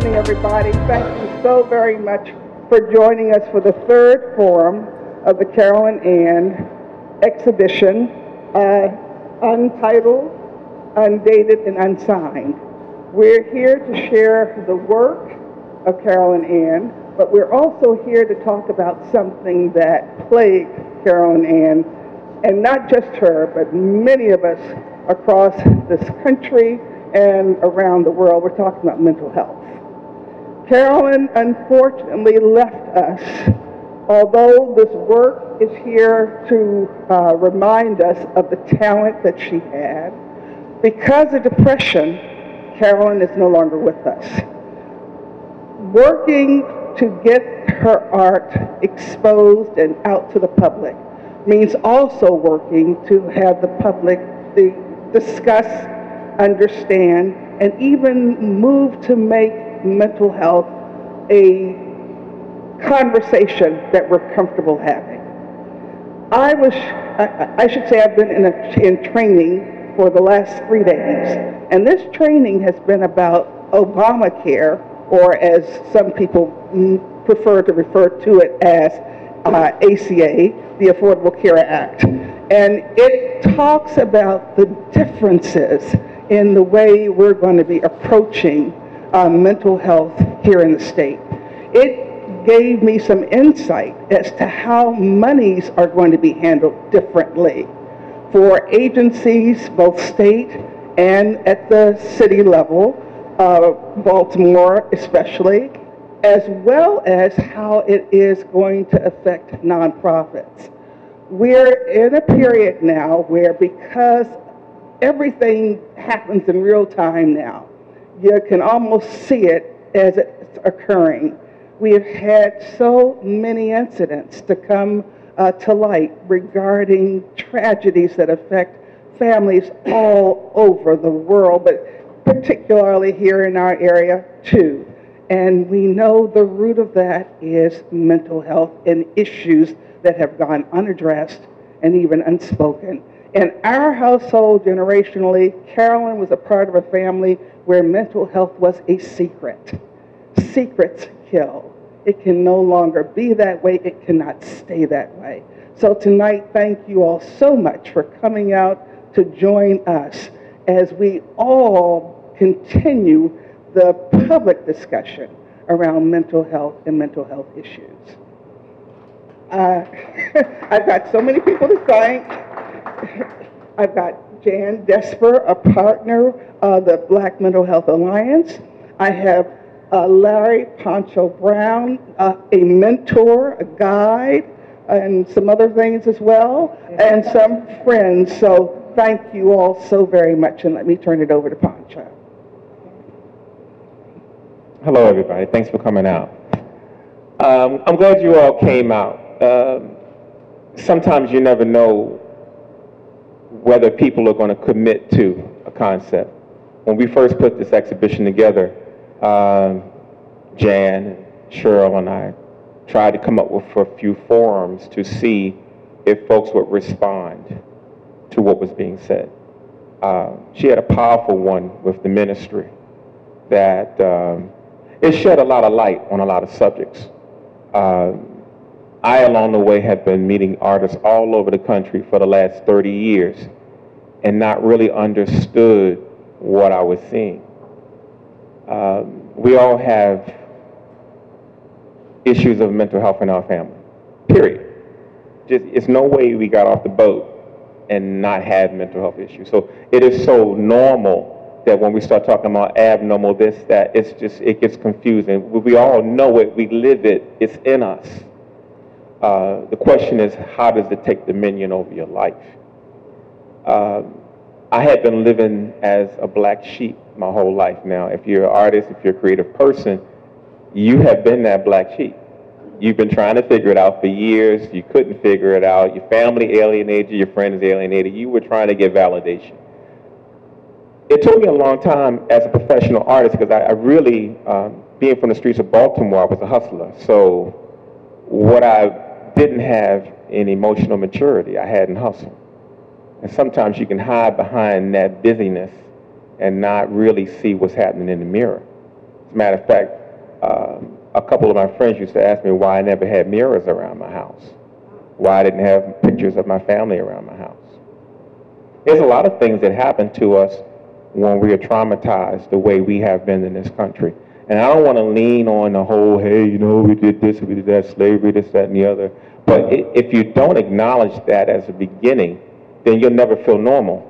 evening, everybody. Thank you so very much for joining us for the third forum of the Carolyn Ann exhibition, Untitled, Undated, and Unsigned. We're here to share the work of Carolyn Ann, but we're also here to talk about something that plagued Carolyn Ann, and not just her, but many of us across this country and around the world. We're talking about mental health. Carolyn unfortunately left us, although this work is here to remind us of the talent that she had. Because of depression, Carolyn is no longer with us. Working to get her art exposed and out to the public means also working to have the public discuss, understand, and even move to make mental health a conversation that we're comfortable having. I should say I've been in training for the last 3 days, and this training has been about Obamacare, or as some people prefer to refer to it as ACA, the Affordable Care Act. And it talks about the differences in the way we're going to be approaching mental health here in the state. It gave me some insight as to how monies are going to be handled differently for agencies, both state and at the city level, Baltimore especially, as well as how it is going to affect nonprofits. We're in a period now where, because everything happens in real time now, you can almost see it as it's occurring. We have had so many incidents to come to light regarding tragedies that affect families all over the world, but particularly here in our area too. And we know the root of that is mental health and issues that have gone unaddressed and even unspoken. In our household, generationally, Carolyn was a part of a family where mental health was a secret. Secrets kill. It can no longer be that way. It cannot stay that way. So tonight, thank you all so much for coming out to join us as we all continue the public discussion around mental health and mental health issues. I've got so many people to thank. I've got Jan Desper, a partner of the Black Mental Health Alliance. I have Larry Poncho Brown, a mentor, a guide, and some other things as well, and some friends. So thank you all so very much, and let me turn it over to Poncho. Hello, everybody. Thanks for coming out. I'm glad you all came out. Sometimes you never know whether people are going to commit to a concept. When we first put this exhibition together, Jan, Cheryl, and I tried to come up with a few forums to see if folks would respond to what was being said. She had a powerful one with the ministry that it shed a lot of light on a lot of subjects. I, along the way, have been meeting artists all over the country for the last 30 years and not really understood what I was seeing. We all have issues of mental health in our family, period. It's no way we got off the boat and not have mental health issues. So it is so normal that when we start talking about abnormal, this, that, it gets confusing. We all know it, we live it, it's in us. The question is, how does it take dominion over your life? I had been living as a black sheep my whole life now. If you're an artist, if you're a creative person, you have been that black sheep. You've been trying to figure it out for years. You couldn't figure it out. Your family alienated you. Your friends alienated you. You were trying to get validation. It took me a long time as a professional artist because I really, being from the streets of Baltimore, I was a hustler. So what I didn't have in emotional maturity, I had in hustle. And sometimes you can hide behind that busyness and not really see what's happening in the mirror. As a matter of fact, a couple of my friends used to ask me why I never had mirrors around my house, why I didn't have pictures of my family around my house. There's a lot of things that happen to us when we are traumatized the way we have been in this country. And I don't want to lean on the whole, hey, you know, we did this, we did that, slavery, this, that, and the other. But if you don't acknowledge that as a beginning, then you'll never feel normal.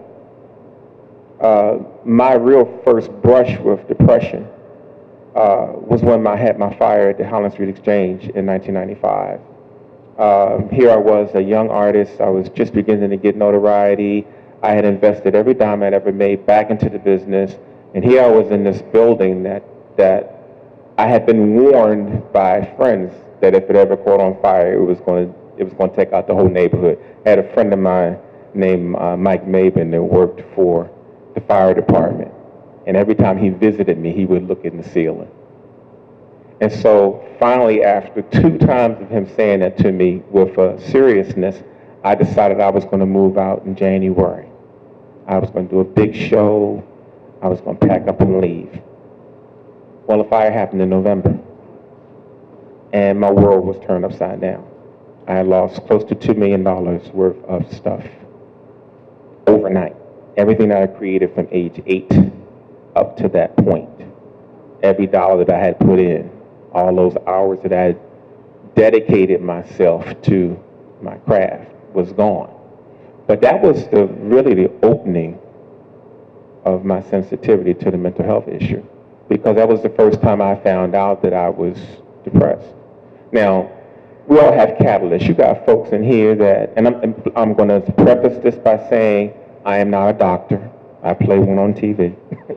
My real first brush with depression was when I had my fire at the Holland Street Exchange in 1995. Here I was, a young artist. I was just beginning to get notoriety. I had invested every dime I'd ever made back into the business. And here I was in this building that I had been warned by friends that if it ever caught on fire, it was going to take out the whole neighborhood. I had a friend of mine named Mike Mabin that worked for the fire department. And every time he visited me, he would look in the ceiling. And so finally, after 2 times of him saying that to me with seriousness, I decided I was going to move out in January. I was going to do a big show. I was going to pack up and leave. Well, the fire happened in November, and my world was turned upside down. I had lost close to $2 million worth of stuff overnight. Everything that I created from age 8 up to that point, every dollar that I had put in, all those hours that I had dedicated myself to my craft was gone. But that was really the opening of my sensitivity to the mental health issue, because that was the first time I found out that I was depressed. Now, we all have catalysts. You got folks in here that, and I'm going to preface this by saying I am not a doctor. I play one on TV.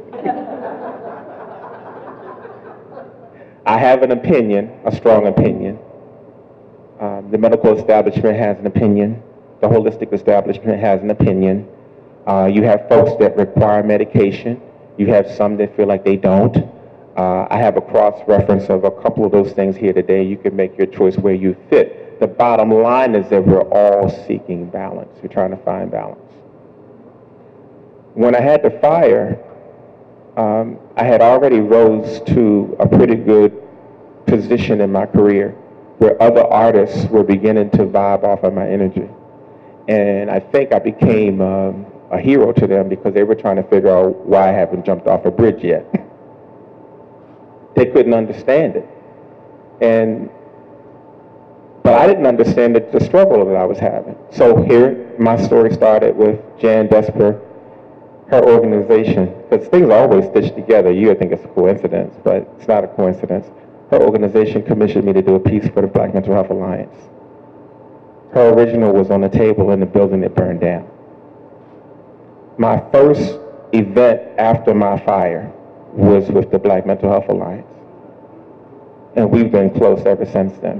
I have an opinion, a strong opinion. The medical establishment has an opinion. The holistic establishment has an opinion. You have folks that require medication. You have some that feel like they don't. I have a cross-reference of a couple of those things here today. You can make your choice where you fit. The bottom line is that we're all seeking balance. We're trying to find balance. When I had the fire, I had already rose to a pretty good position in my career where other artists were beginning to vibe off of my energy. And I think I became a hero to them because they were trying to figure out why I haven't jumped off a bridge yet. They couldn't understand it. But I didn't understand the struggle that I was having. So here, my story started with Jan Desper, her organization, because things are always stitched together. You would think it's a coincidence, but it's not a coincidence. Her organization commissioned me to do a piece for the Black Mental Health Alliance. Her original was on the table in the building that burned down. My first event after my fire was with the Black Mental Health Alliance. And we've been close ever since then.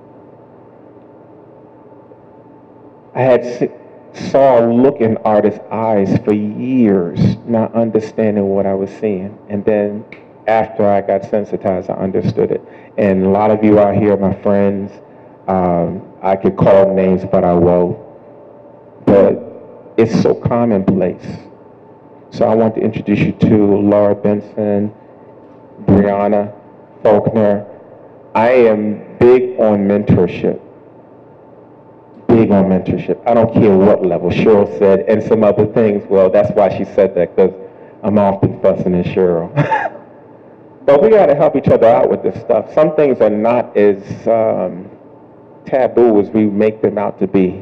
I had saw a look in artists' eyes for years, not understanding what I was seeing. And then after I got sensitized, I understood it. And a lot of you out here, my friends, I could call names, but I won't. But it's so commonplace. So I want to introduce you to Laura Benson, Brianna Faulkner. I am big on mentorship. Big on mentorship. I don't care what level. Cheryl said, and some other things. Well, that's why she said that, because I'm often fussing at Cheryl. But we got to help each other out with this stuff. Some things are not as taboo as we make them out to be.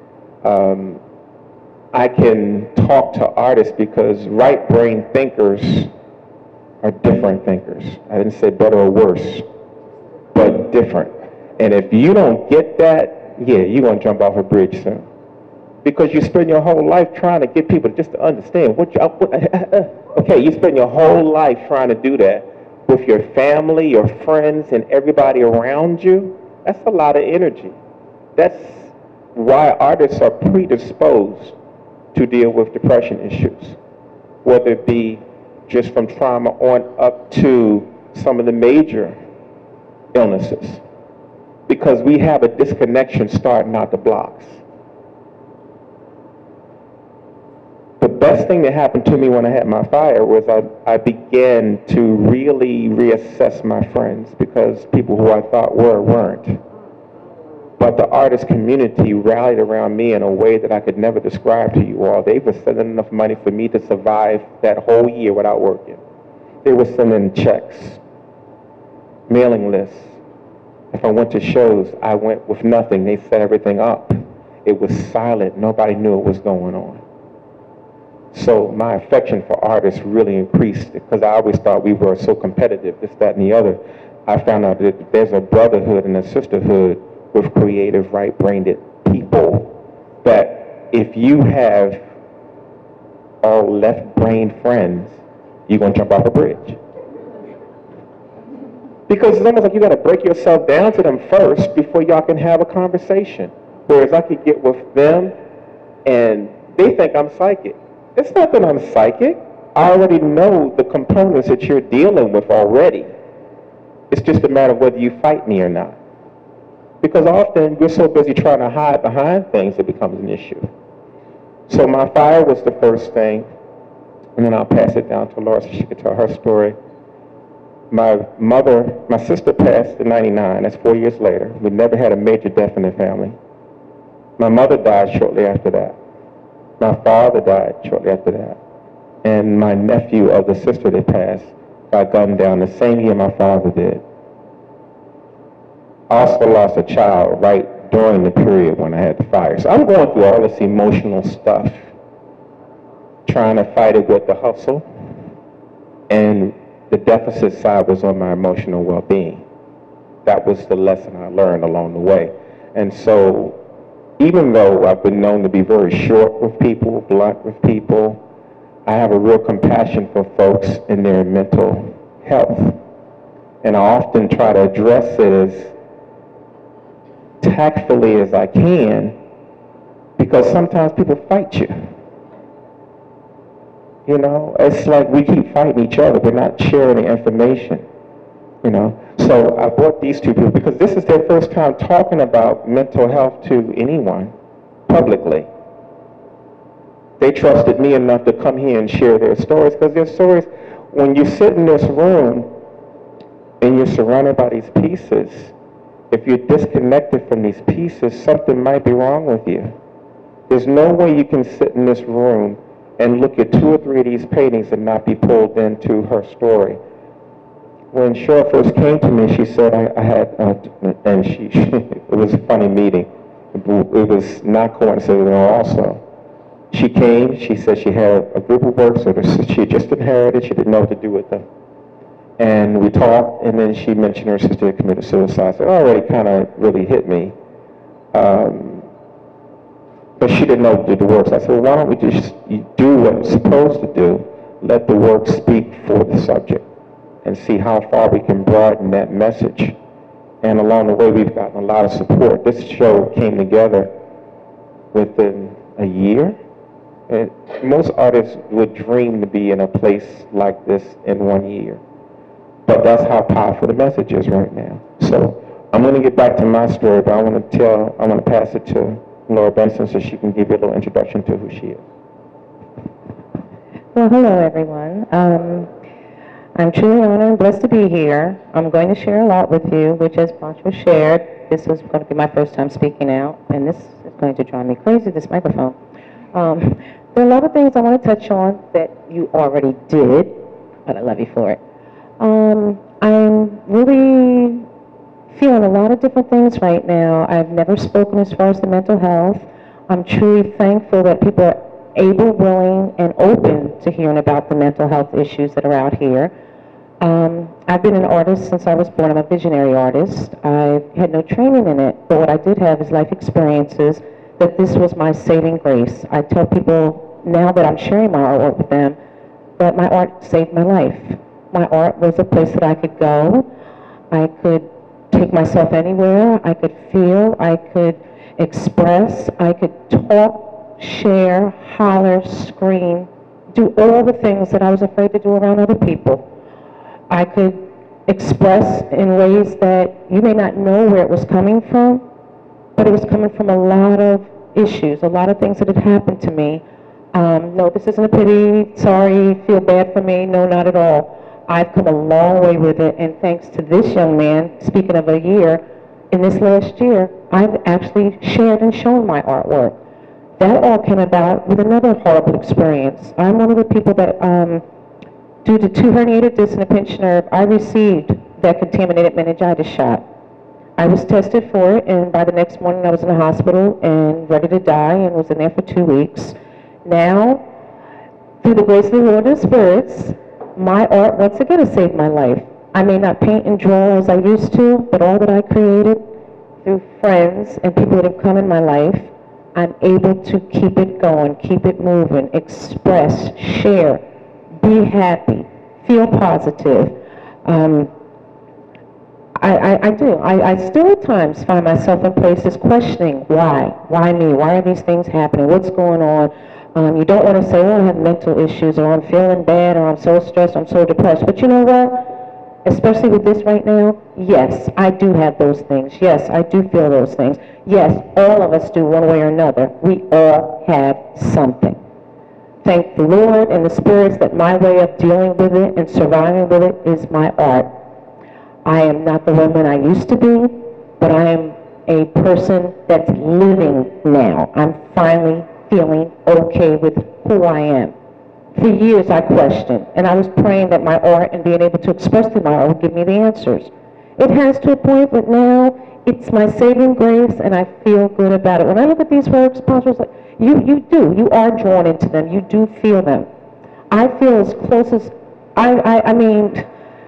I can talk to artists because right brain thinkers are different thinkers. I didn't say better or worse, but different. And if you don't get that, yeah, you're going to jump off a bridge soon. Because you spend your whole life trying to get people just to understand okay, you spend your whole life trying to do that with your family, your friends, and everybody around you. That's a lot of energy. That's why artists are predisposed to deal with depression issues, whether it be just from trauma on up to some of the major illnesses, because we have a disconnection starting out the blocks. the best thing that happened to me when I had my fire was I began to really reassess my friends, because people who I thought weren't. But the artist community rallied around me in a way that I could never describe to you all. They were sending enough money for me to survive that whole year without working. They were sending checks, mailing lists. If I went to shows, I went with nothing. They set everything up. It was silent. Nobody knew what was going on. So my affection for artists really increased, because I always thought we were so competitive, this, that, and the other. I found out that there's a brotherhood and a sisterhood with creative, right-brained people, that if you have all left-brained friends, you're going to jump off a bridge. Because it's almost like you got to break yourself down to them first before y'all can have a conversation. Whereas I could get with them and they think I'm psychic. It's not that I'm psychic. I already know the components that you're dealing with already. It's just a matter of whether you fight me or not. Because often we're so busy trying to hide behind things, it becomes an issue. So my fire was the first thing, and then I'll pass it down to Laura so she can tell her story. My sister passed in '99, that's 4 years later. We never had a major death in the family. My mother died shortly after that. My father died shortly after that. And my nephew of the sister that passed got gunned down the same year my father did. I also lost a child right during the period when I had the fire. So I'm going through all this emotional stuff, trying to fight it with the hustle, and the deficit side was on my emotional well-being. That was the lesson I learned along the way. And so even though I've been known to be very short with people, blunt with people, I have a real compassion for folks in their mental health. And I often try to address it as tactfully as I can, because sometimes people fight you. You know, it's like we keep fighting each other. We're not sharing the information, you know. So I brought these two people because this is their first time talking about mental health to anyone publicly. They trusted me enough to come here and share their stories, because their stories, when you sit in this room and you're surrounded by these pieces, if you're disconnected from these pieces, something might be wrong with you. There's no way you can sit in this room and look at 2 or 3 of these paintings and not be pulled into her story. When Cheryl first came to me, she said I had, and it was a funny meeting. It was not coincidental also. She came, she said she had a group of works that she just inherited, she didn't know what to do with them. And we talked, and then she mentioned her sister had committed suicide. So it already kind of really hit me. But she didn't know to do the works. I said, well, why don't we just do what it's supposed to do, let the work speak for the subject, and see how far we can broaden that message. And along the way, we've gotten a lot of support. This show came together within a year. And most artists would dream to be in a place like this in 1 year. But that's how powerful the message is right now. So I'm going to get back to my story, but I want to pass it to Laura Benson so she can give you a little introduction to who she is. Well, hello, everyone. I'm truly honored and blessed to be here. I'm going to share a lot with you, which, as Poncho shared, this is going to be my first time speaking out, and this is going to drive me crazy, this microphone. There are a lot of things I want to touch on that you already did, but I love you for it. I'm really feeling a lot of different things right now. I've never spoken as far as the mental health. I'm truly thankful that people are able, willing, and open to hearing about the mental health issues that are out here. I've been an artist since I was born. I'm a visionary artist. I had no training in it, but what I did have is life experiences, that this was my saving grace. I tell people now that I'm sharing my artwork with them that my art saved my life. My art was a place that I could go. I could take myself anywhere. I could feel. I could express. I could talk, share, holler, scream, do all the things that I was afraid to do around other people. I could express in ways that you may not know where it was coming from, but it was coming from a lot of issues, a lot of things that had happened to me. No, this isn't a pity, sorry, feel bad for me. No, not at all. I've come a long way with it, and thanks to this young man, speaking of a year, in this last year, I've actually shared and shown my artwork. That all came about with another horrible experience. I'm one of the people that, due to 2 herniated discs and a pinched nerve, I received that contaminated meningitis shot. I was tested for it, and by the next morning I was in the hospital and ready to die, and was in there for 2 weeks. Now, through the grace of the Lord and spirits, my art once again has saved my life. I may not paint and draw as I used to, but all that I created through friends and people that have come in my life, I'm able to keep it going, keep it moving, express, share, be happy, feel positive. I do. I still at times find myself in places questioning why? Why me? Why are these things happening? What's going on? You don't want to say, oh, I have mental issues, or I'm feeling bad, or I'm so stressed, I'm so depressed. But you know what? Especially with this right now, yes, I do have those things. Yes, I do feel those things. Yes, all of us do one way or another. We all have something. Thank the Lord and the spirits that my way of dealing with it and surviving with it is my art. I am not the woman I used to be, but I am a person that's living now. I'm finally feeling okay with who I am. For years I questioned, and I was praying that my art and being able to express through my art would give me the answers. It has to a point, but now it's my saving grace, and I feel good about it. When I look at these works, Poncho, like, you are drawn into them. You do feel them. I feel as close as, I mean,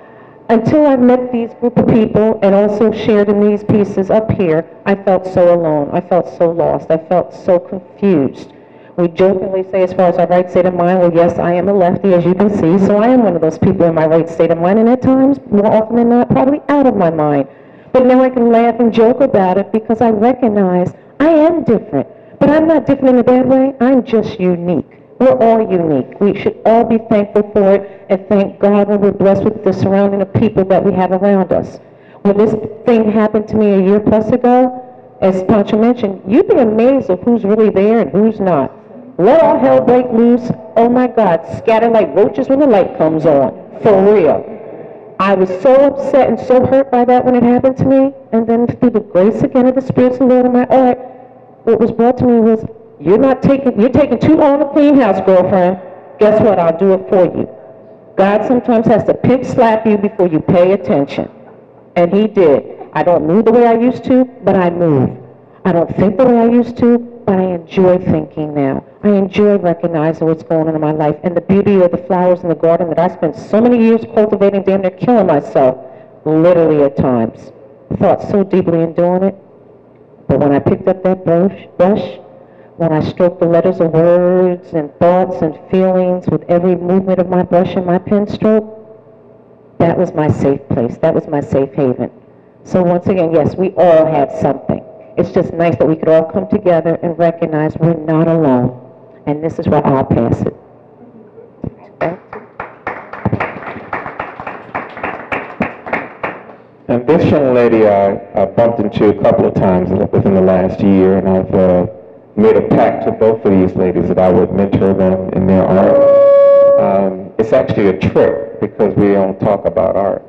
until I met these group of people and also shared in these pieces up here, I felt so alone. I felt so lost. I felt so confused. We jokingly say, as far as our right state of mind, well, yes, I am a lefty, as you can see, so I am one of those people in my right state of mind, and at times, more often than not, probably out of my mind. But now I can laugh and joke about it because I recognize I am different. But I'm not different in a bad way. I'm just unique. We're all unique. We should all be thankful for it and thank God when we're blessed with the surrounding of people that we have around us. When this thing happened to me a year plus ago, as Poncho mentioned, you'd be amazed of who's really there and who's not. Let all hell break loose. Oh my God, scatter like roaches when the light comes on. For real. I was so upset and so hurt by that when it happened to me, and then through the grace again of the spirits of the Lord in my art, what was brought to me was, you're taking too long to clean house, girlfriend. Guess what? I'll do it for you. God sometimes has to pinch slap you before you pay attention. And he did. I don't move the way I used to, but I move. I don't think the way I used to, but I enjoy thinking now. I enjoy recognizing what's going on in my life and the beauty of the flowers in the garden that I spent so many years cultivating, damn near killing myself, literally at times. Thought so deeply in doing it. But when I picked up that brush, when I stroked the letters of words and thoughts and feelings with every movement of my brush and my pen stroke, that was my safe place. That was my safe haven. So once again, yes, we all have something. It's just nice that we could all come together and recognize we're not alone. And this is where I'll pass it. And this young lady I bumped into a couple of times within the last year, and I've made a pact to both of these ladies that I would mentor them in their art. It's actually a trick because we don't talk about art.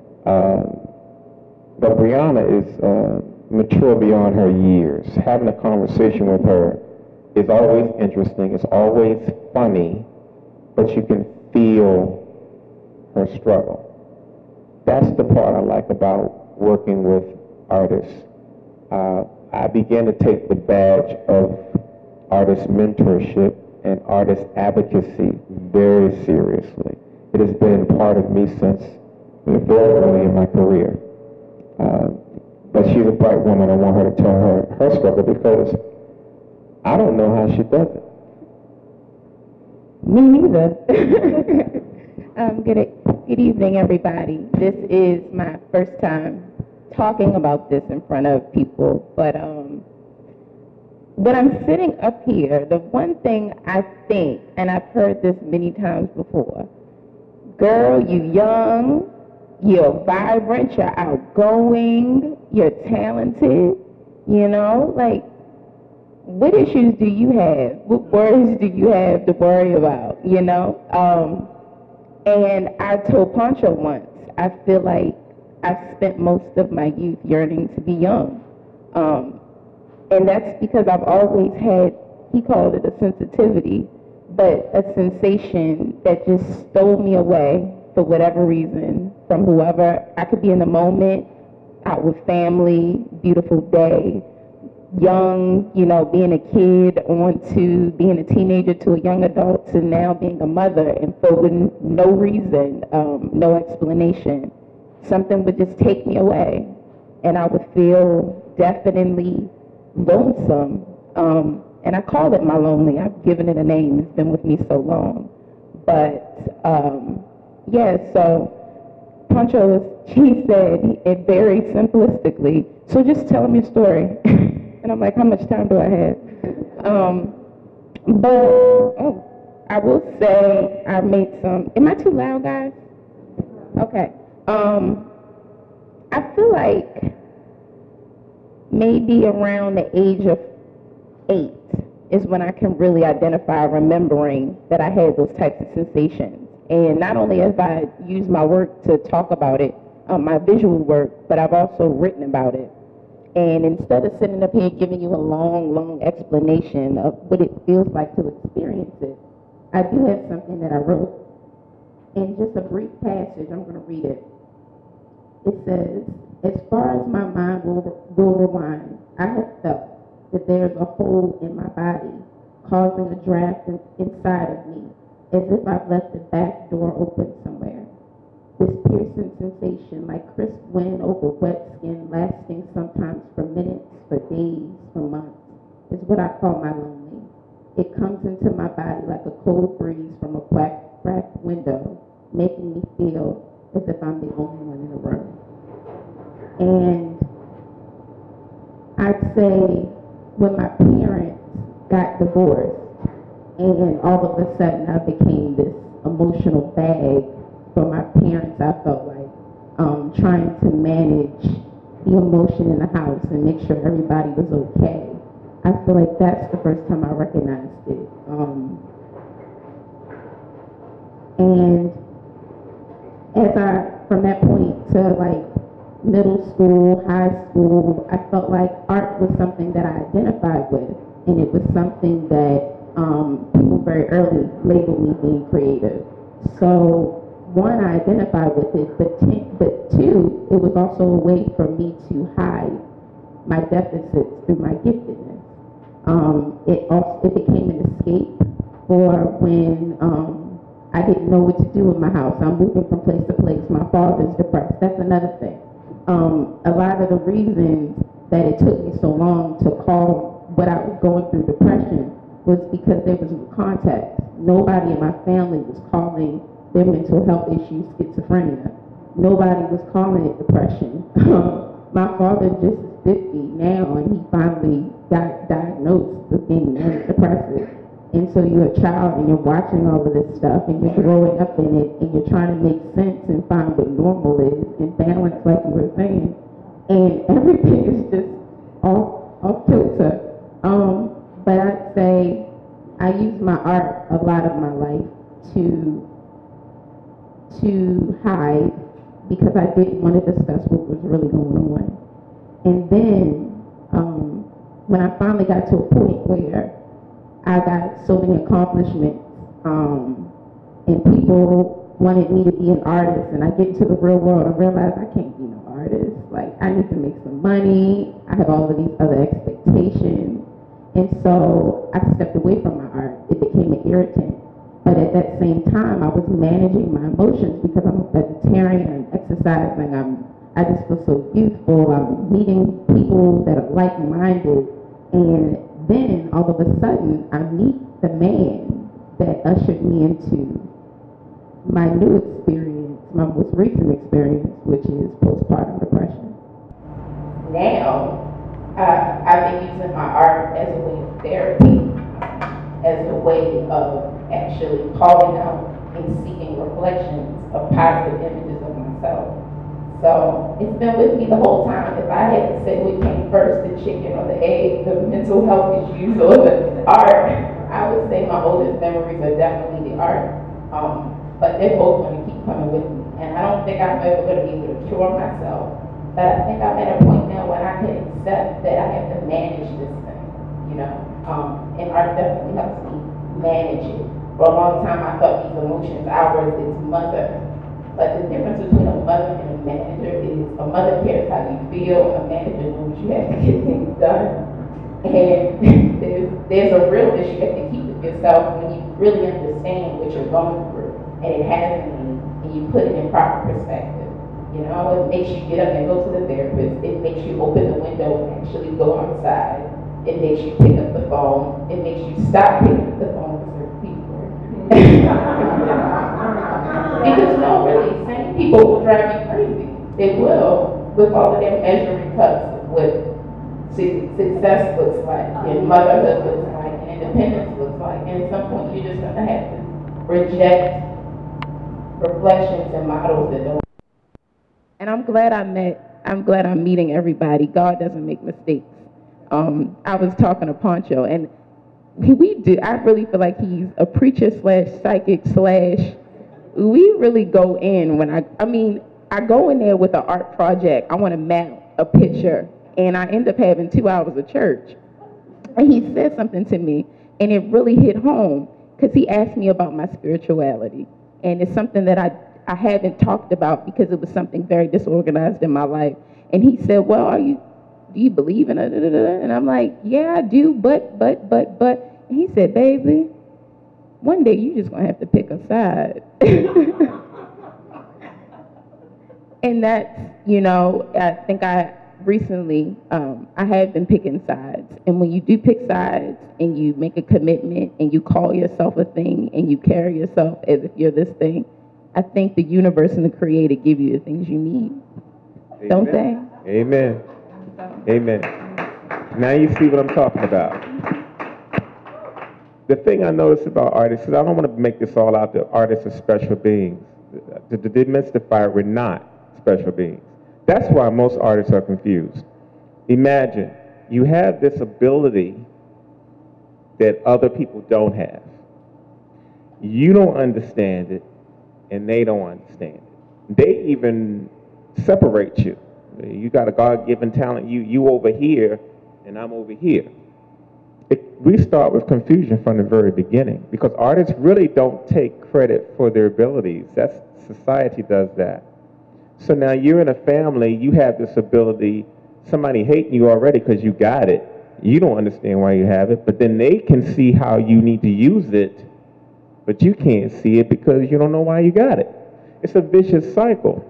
But Brianna is mature beyond her years. Having a conversation with her is always interesting, it's always funny, but you can feel her struggle. That's the part I like about working with artists. I began to take the badge of artist mentorship and artist advocacy very seriously. It has been part of me since very early in my career. But she's a bright woman. I want her to tell her struggle because I don't know how she does it. Me neither. Good evening, everybody. This is my first time talking about this in front of people, but when I'm sitting up here, the one thing I think, and I've heard this many times before, girl, you young, you're vibrant, you're outgoing, you're talented, you know, like, what issues do you have? What worries do you have to worry about, you know? And I told Poncho once, I feel like I've spent most of my youth yearning to be young. And that's because I've always had, he called it a sensitivity, but a sensation that just stole me away for whatever reason from whoever. I could be in the moment, out with family, beautiful day, young, you know, being a kid on to being a teenager to a young adult to now being a mother, and for no reason, no explanation, something would just take me away, and I would feel definitely lonesome. And I call it my lonely. I've given it a name. It's been with me so long. But yeah, so Poncho, she said it very simplistically, so just tell him your story. And I'm like, how much time do I have? I will say I made some, am I too loud, guys? Okay. I feel like maybe around the age of 8 is when I can really identify remembering that I had those types of sensations. And not only have I used my work to talk about it, my visual work, but I've also written about it. And instead of sitting up here giving you a long explanation of what it feels like to experience it, I do have something that I wrote. In just a brief passage, I'm going to read it. It says, as far as my mind will rewind, I have felt that there's a hole in my body causing a draft inside of me, as if I've left the back door open somewhere. This piercing sensation, like crisp wind over wet skin, lasting sometimes for minutes, for days, for months, is what I call my lonely. It comes into my body like a cold breeze from a cracked window, making me feel as if I'm the only one in the room. And I'd say when my parents got divorced, and all of a sudden I became this emotional bag for my parents, I felt like trying to manage the emotion in the house and make sure everybody was okay. I feel like that's the first time I recognized it. And from that point to like middle school, high school, I felt like art was something that I identified with, and it was something that people very early labeled me being creative. So one, I identified with it, but two, it was also a way for me to hide my deficits through my giftedness. It became an escape for when I didn't know what to do with my house. I'm moving from place to place. My father's depressed. That's another thing. A lot of the reasons that it took me so long to call what I was going through depression was because there was no context. Nobody in my family was calling their mental health issues schizophrenia. Nobody was calling it depression. My father just is 50 now, and he finally got diagnosed with being manic depressive. And so you're a child and you're watching all of this stuff and you're growing up in it and you're trying to make sense and find what normal is and balance, like you were saying. And everything is just off kilter. But I'd say I use my art a lot of my life to hide, because I didn't want to discuss what was really going on. And then when I finally got to a point where I got so many accomplishments, and people wanted me to be an artist, and I get into the real world and realize I can't be no artist. Like, I need to make some money. I have all of these other expectations. And so I stepped away from my art. It became an irritant. But at that same time, I was managing my emotions because I'm a vegetarian, I'm exercising, I just feel so youthful. I'm meeting people that are like-minded. And then all of a sudden, I meet the man that ushered me into my new experience, my most recent experience, which is postpartum depression. Now, I've been using my art as a way of therapy, as a way of actually calling out and seeking reflections of positive images of myself. So So it's been with me the whole time. If I had to say what came first, the chicken or the egg, the mental health issues or the art, I would say my oldest memories are definitely the art. But they're both going to keep coming with me. And I don't think I'm ever going to be able to cure myself. But I think I'm at a point now when I can accept that I have to manage this thing, you know. And art definitely helps me manage it. For a long time, I thought these emotions, ours is mother. But the difference between a mother and a manager is a mother cares how you feel, a manager knows you have to get things done. And there's a realness you have to keep with yourself when you really understand what you're going through. And it has meaning, and you put it in proper perspective. You know, it makes you get up and go to the therapist. It makes you open the window and actually go outside. It makes you pick up the phone. It makes you stop picking up the phone for certain people. Because no, really, same people will drive you crazy. They will, with all of their measuring cups of what success looks like, and motherhood looks like, and independence looks like. And at some point, you're just going to have to reject reflections and models that don't. And I'm glad I'm meeting everybody. God doesn't make mistakes. I was talking to Poncho, and I really feel like he's a preacher / psychic / we really go in when I go in there with an art project. I want to map a picture, and I end up having 2 hours of church. And he said something to me, and it really hit home, because he asked me about my spirituality. And it's something that I haven't talked about because it was something very disorganized in my life. And he said, well, do you believe in it? And I'm like, yeah, I do, but. And he said, baby, one day you just gonna have to pick a side. And that's, I think I recently, I have been picking sides. And when you do pick sides and you make a commitment and you call yourself a thing and you carry yourself as if you're this thing, I think the universe and the creator give you the things you need. Amen. Don't they? Amen. Amen. Now you see what I'm talking about. The thing I notice about artists is I don't want to make this all out that artists are special beings. To demystify, we're not special beings. That's why most artists are confused. Imagine you have this ability that other people don't have. You don't understand it, and they don't understand it. They even separate you. You got a God-given talent, you over here, and I'm over here. We start with confusion from the very beginning, because artists really don't take credit for their abilities. Society does that. So now you're in a family, you have this ability, somebody hating you already because you got it. You don't understand why you have it, but then they can see how you need to use it, but you can't see it because you don't know why you got it. It's a vicious cycle.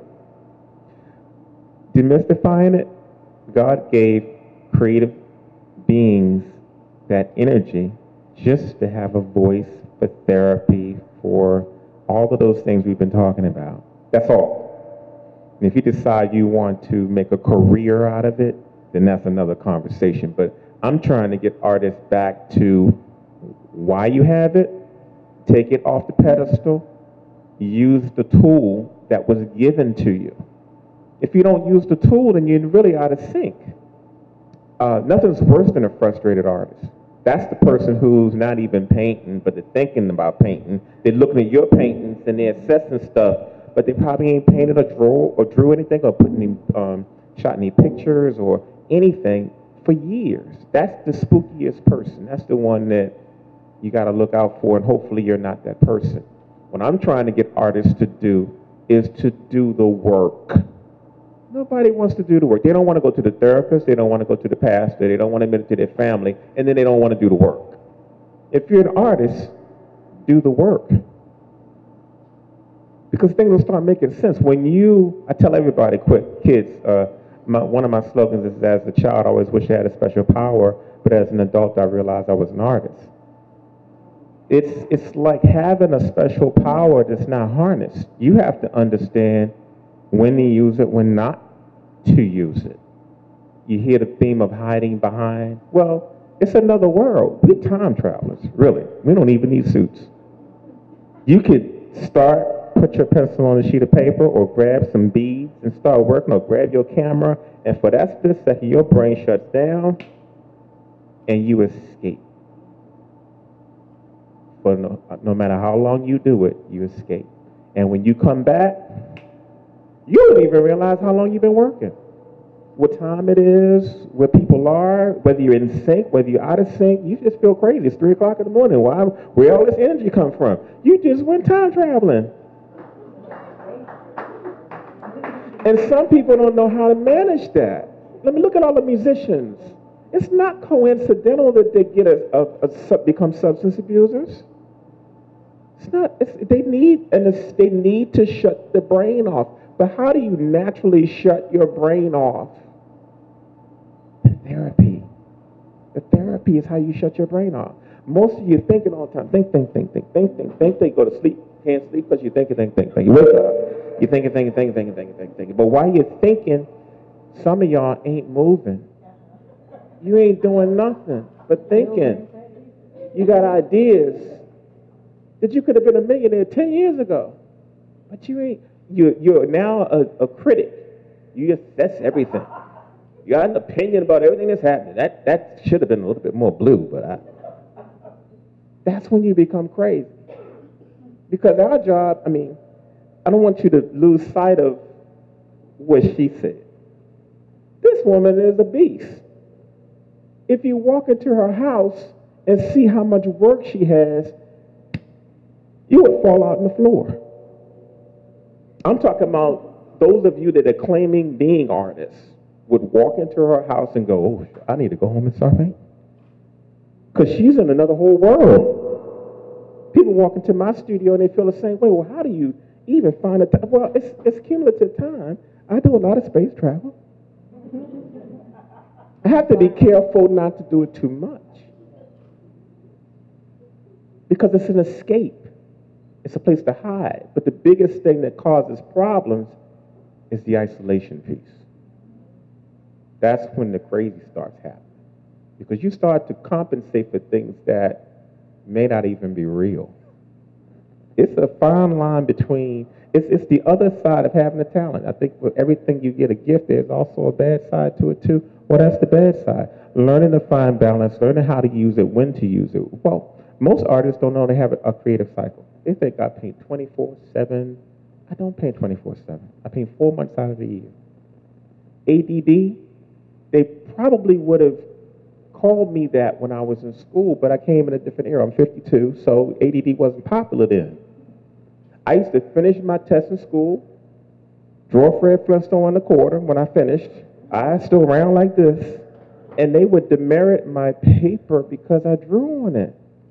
Demystifying it, God gave creative beings that energy just to have a voice for therapy, for all of those things we've been talking about. That's all. And if you decide you want to make a career out of it, then that's another conversation. But I'm trying to get artists back to why you have it, take it off the pedestal, use the tool that was given to you. If you don't use the tool, then you're really out of sync. Nothing's worse than a frustrated artist. That's the person who's not even painting, but they're thinking about painting. They're looking at your paintings and they're assessing stuff, but they probably ain't painted or drew anything or shot any pictures or anything for years. That's the spookiest person. That's the one that you got to look out for, and hopefully you're not that person. What I'm trying to get artists to do is to do the work. Nobody wants to do the work. They don't want to go to the therapist. They don't want to go to the pastor. They don't want to admit it to their family. And then they don't want to do the work. If you're an artist, do the work. Because things will start making sense. I tell everybody, kids, one of my slogans is, as a child, I always wish I had a special power, but as an adult, I realized I was an artist. It's like having a special power that's not harnessed. You have to understand when to use it, when not to use it. You hear the theme of hiding behind. Well, it's another world. We're time travelers, really. We don't even need suits. You could start put your pencil on a sheet of paper or grab some beads and start working, or grab your camera, and for that split second, your brain shuts down and you escape. For no matter how long you do it, you escape. And when you come back, you don't even realize how long you've been working. What time it is, where people are, whether you're in sync, whether you're out of sync, you just feel crazy. It's 3 o'clock in the morning. Where all this energy come from? You just went time traveling. And some people don't know how to manage that. Let me look at all the musicians. It's not coincidental that they become substance abusers. It's not. They need to shut the brain off. But how do you naturally shut your brain off? Therapy. The therapy is how you shut your brain off. Most of you thinking all the time. Think. Go to sleep. Can't sleep because you're thinking. You wake up. You're thinking. But while you're thinking, some of y'all ain't moving. You ain't doing nothing but thinking. You got ideas that you could have been a millionaire 10 years ago. But you ain't. You're now a critic. You assess everything. You got an opinion about everything that's happening. That should have been a little bit more blue, but that's when you become crazy. Because our job, I don't want you to lose sight of what she said. This woman is a beast. If you walk into her house and see how much work she has, you would fall out on the floor. I'm talking about those of you that are claiming being artists would walk into her house and go, oh, I need to go home and start painting. Because she's in another whole world. People walk into my studio and they feel the same way. Well, how do you even find a time? Well, it's cumulative time. I do a lot of space travel. I have to be careful not to do it too much. Because it's an escape. It's a place to hide. But the biggest thing that causes problems is the isolation piece. That's when the crazy starts happening. Because you start to compensate for things that may not even be real. It's a fine line between, it's the other side of having a talent. I think for everything you get a gift, there's also a bad side to it too. Well, that's the bad side. Learning to find balance, learning how to use it, when to use it. Well, most artists don't know they have a creative cycle. They think I paint 24/7. I don't paint 24/7. I paint 4 months out of the year. ADD, they probably would have called me that when I was in school, but I came in a different era. I'm 52, so ADD wasn't popular then. I used to finish my test in school, draw Fred Flintstone on the quarter. When I finished, I stood around like this, and they would demerit my paper because I drew on it.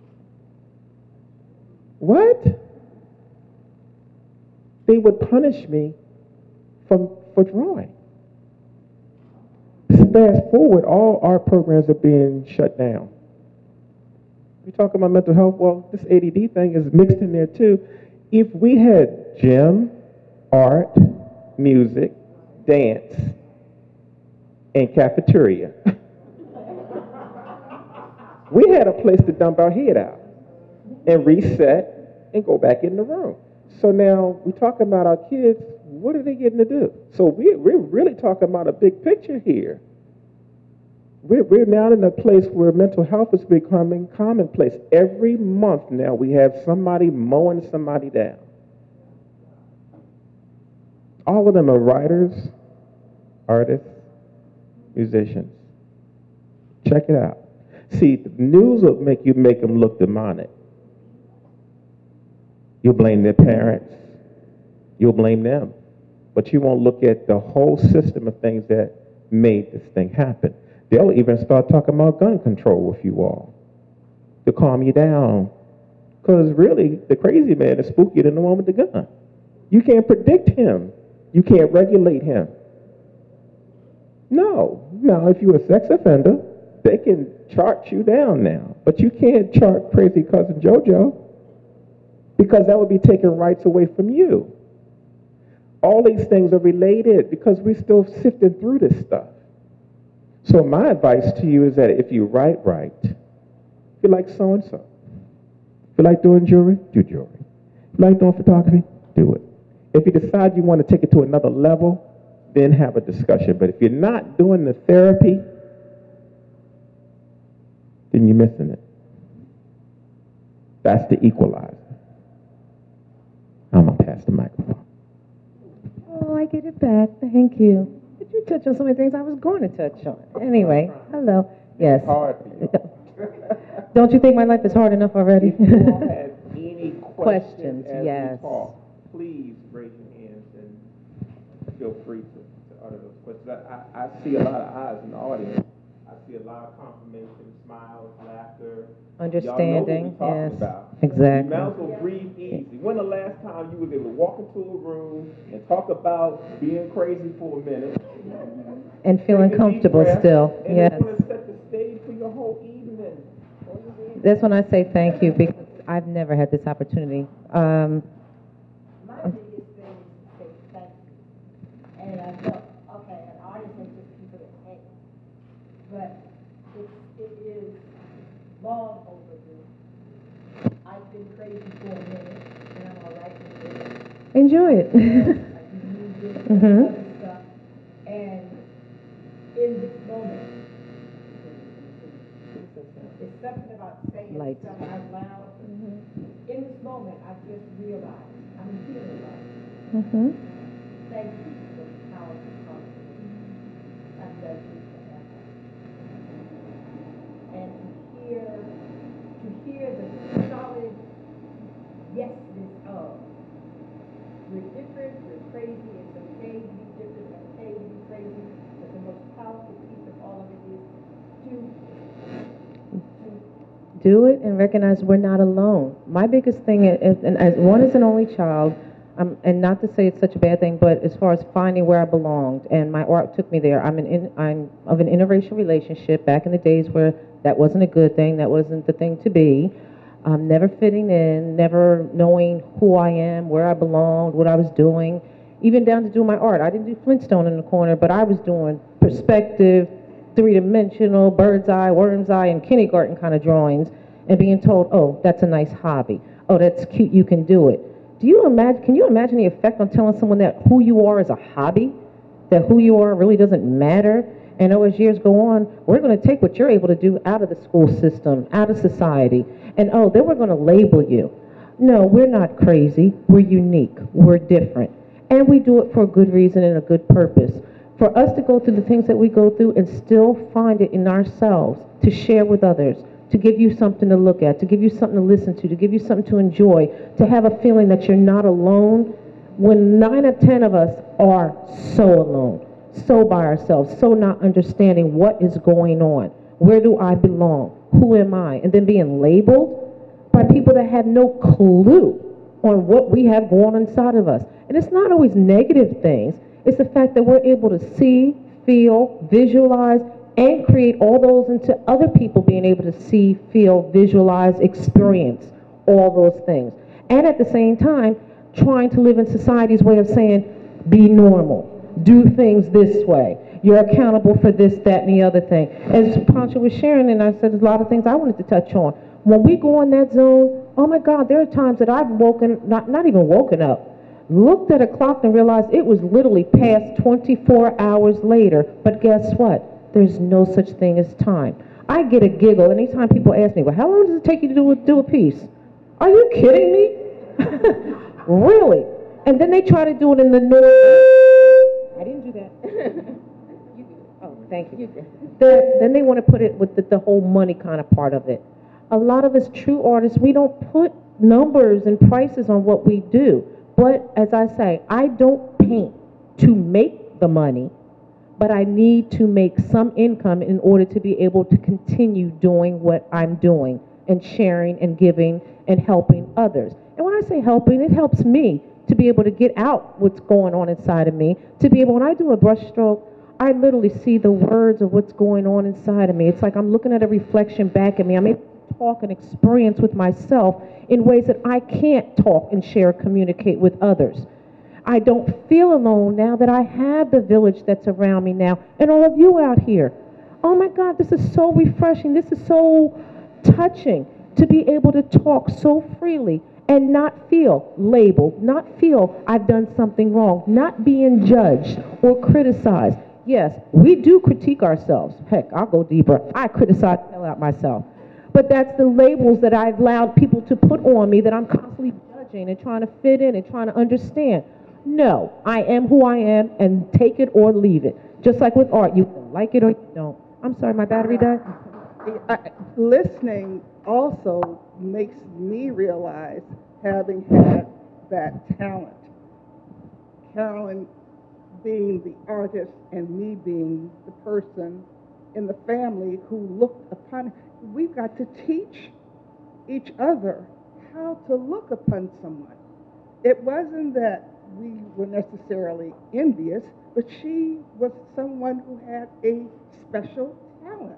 What? They would punish me for drawing. Fast forward, all art programs are being shut down. We talk about mental health, well, this ADD thing is mixed in there too. If we had gym, art, music, dance, and cafeteria, we had a place to dump our head out and reset and go back in the room. So now we talk about our kids, what are they getting to do? So we're really talking about a big picture here. We're now in a place where mental health is becoming commonplace. Every month now we have somebody mowing somebody down. All of them are writers, artists, musicians. Check it out. See, the news will make them look demonic. You'll blame their parents. You'll blame them. But you won't look at the whole system of things that made this thing happen. They'll even start talking about gun control with you all to calm you down. Because really, the crazy man is spookier than the one with the gun. You can't predict him. You can't regulate him. No. Now, if you're a sex offender, they can chart you down now. But you can't chart crazy cousin JoJo because that would be taking rights away from you. All these things are related because we're still sifting through this stuff. So my advice to you is that if you write right, if you like so-and-so, if you like doing jewelry, do jewelry. If you like doing photography, do it. If you decide you want to take it to another level, then have a discussion. But if you're not doing the therapy, then you're missing it. That's the equalizer. I'm going to pass the microphone. Oh, I get it back. Thank you. Did you touch on so many things I was going to touch on? Anyway, hello. Yes. It's hard for you. Don't you think my life is hard enough already? If you all have any Questions, as yes. we talk, please raise your hands and feel free to utter those questions. I see a lot of eyes in the audience. I see a lot of confirmation, smiles, laughter. Understanding, Y'all know what we're yes, talking about. exactly. You might as well breathe easy. When the last time you was able to walk into a room and talk about being crazy for a minute? And feeling comfortable still, and yes. it's going to set the stage for your whole evening. That's when I say thank you, because I've never had this opportunity. My biggest thing is to say thank you. And I felt, okay, an artist is just people that hate. But it is long overdue. I've been crazy for a minute, and I'm all right with it. Enjoy it. Other stuff. And in this moment, it's something about saying Light. stuff out loud. In this moment, I just realized I'm feeling like, thank you for the powerful conversation. I'm glad you forever. And to hear the solid yesness of, we're different, we're crazy, it's okay to be different, it's okay to be crazy, but the most powerful piece of all of it is Do it and recognize we're not alone. My biggest thing is, and as one is an only child, and not to say it's such a bad thing, but as far as finding where I belonged, and my art took me there. I'm of an interracial relationship back in the days where that wasn't a good thing, that wasn't the thing to be. Never fitting in, never knowing who I am, where I belonged, what I was doing, even down to do my art. I didn't do Flintstone in the corner, but I was doing perspective, three-dimensional, bird's eye, worm's eye, and kindergarten kind of drawings, and being told, oh, that's a nice hobby. Oh, that's cute, you can do it. Can you imagine the effect on telling someone that who you are is a hobby? That who you are really doesn't matter? And as years go on, we're going to take what you're able to do out of the school system, out of society, and then we're going to label you. No, we're not crazy. We're unique. We're different. And we do it for a good reason and a good purpose. For us to go through the things that we go through and still find it in ourselves to share with others, to give you something to look at, to give you something to listen to give you something to enjoy, to have a feeling that you're not alone, when 9 or 10 of us are so alone, so by ourselves, so not understanding what is going on. Where do I belong? Who am I? And then being labeled by people that have no clue on what we have going on inside of us. And it's not always negative things. It's the fact that we're able to see, feel, visualize, and create all those into other people being able to see, feel, visualize, experience all those things. And at the same time, trying to live in society's way of saying, be normal, do things this way. You're accountable for this, that, and the other thing. As Poncho was sharing, and I said there's a lot of things I wanted to touch on. When we go in that zone, oh my God, there are times that I've not even woken up, looked at a clock and realized it was literally past 24 hours later. But guess what? There's no such thing as time. I get a giggle anytime people ask me, well, how long does it take you to do a piece? Are you kidding me? Really? And then they try to do it in the north. I didn't do that. Oh, thank you. Then they want to put it with the whole money kind of part of it. A lot of us true artists, we don't put numbers and prices on what we do. But as I say, I don't paint to make the money, but I need to make some income in order to be able to continue doing what I'm doing and sharing and giving and helping others. And when I say helping, it helps me to be able to get out what's going on inside of me, to be able, when I do a brush stroke, I literally see the words of what's going on inside of me. It's like I'm looking at a reflection back at me. I'm able to talk and experience with myself in ways that I can't talk and share, communicate with others. I don't feel alone now that I have the village that's around me now, and all of you out here. Oh my God, this is so refreshing. This is so touching to be able to talk so freely and not feel labeled, not feel I've done something wrong, not being judged or criticized. Yes, we do critique ourselves. Heck, I'll go deeper. I criticize the hell out myself. But that's the labels that I've allowed people to put on me that I'm constantly judging and trying to fit in and trying to understand. No, I am who I am, and take it or leave it. Just like with art, you like it or you don't. I'm sorry, my battery died. Listening also makes me realize, having had that talent, Carolyn being the artist and me being the person in the family who looked upon, we've got to teach each other how to look upon someone. It wasn't that we were necessarily envious, but she was someone who had a special talent.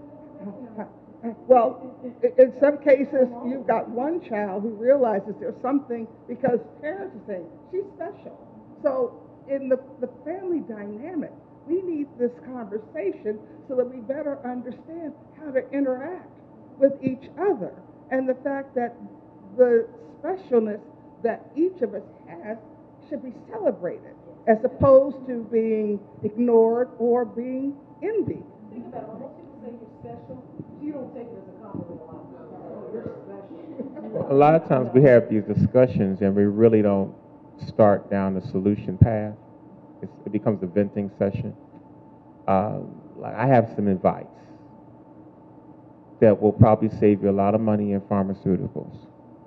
Well, in some cases, you've got one child who realizes there's something because parents are saying, she's special. So in the family dynamic, we need this conversation so that we better understand how to interact with each other. And the fact that the specialness that each of us has should be celebrated, as opposed to being ignored or being envied. Think about it. When most people say you're special, you don't take it as a compliment a lot. Oh, you're special. A lot of times we have these discussions and we really don't start down the solution path. It becomes a venting session. Like I have some advice that will probably save you a lot of money in pharmaceuticals.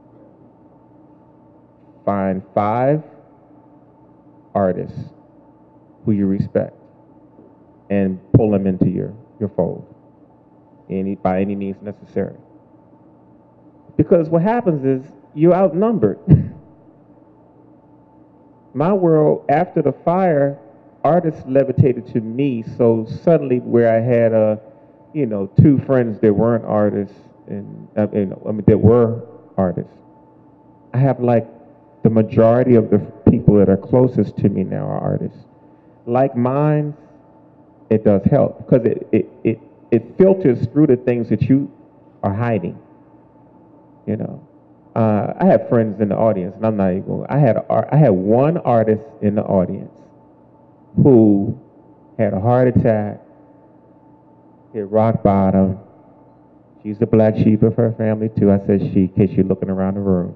Find 5 artists who you respect and pull them into your fold by any means necessary. Because what happens is you're outnumbered. My world, after the fire, artists levitated to me, so suddenly where I had 2 friends that weren't artists and that were artists, I have like the majority of the people that are closest to me now are artists. Like mine, it does help because it filters through the things that you are hiding. I have friends in the audience, and I'm not even going. I had one artist in the audience who had a heart attack, hit rock bottom. She's the black sheep of her family too. I said she, in case you're looking around the room.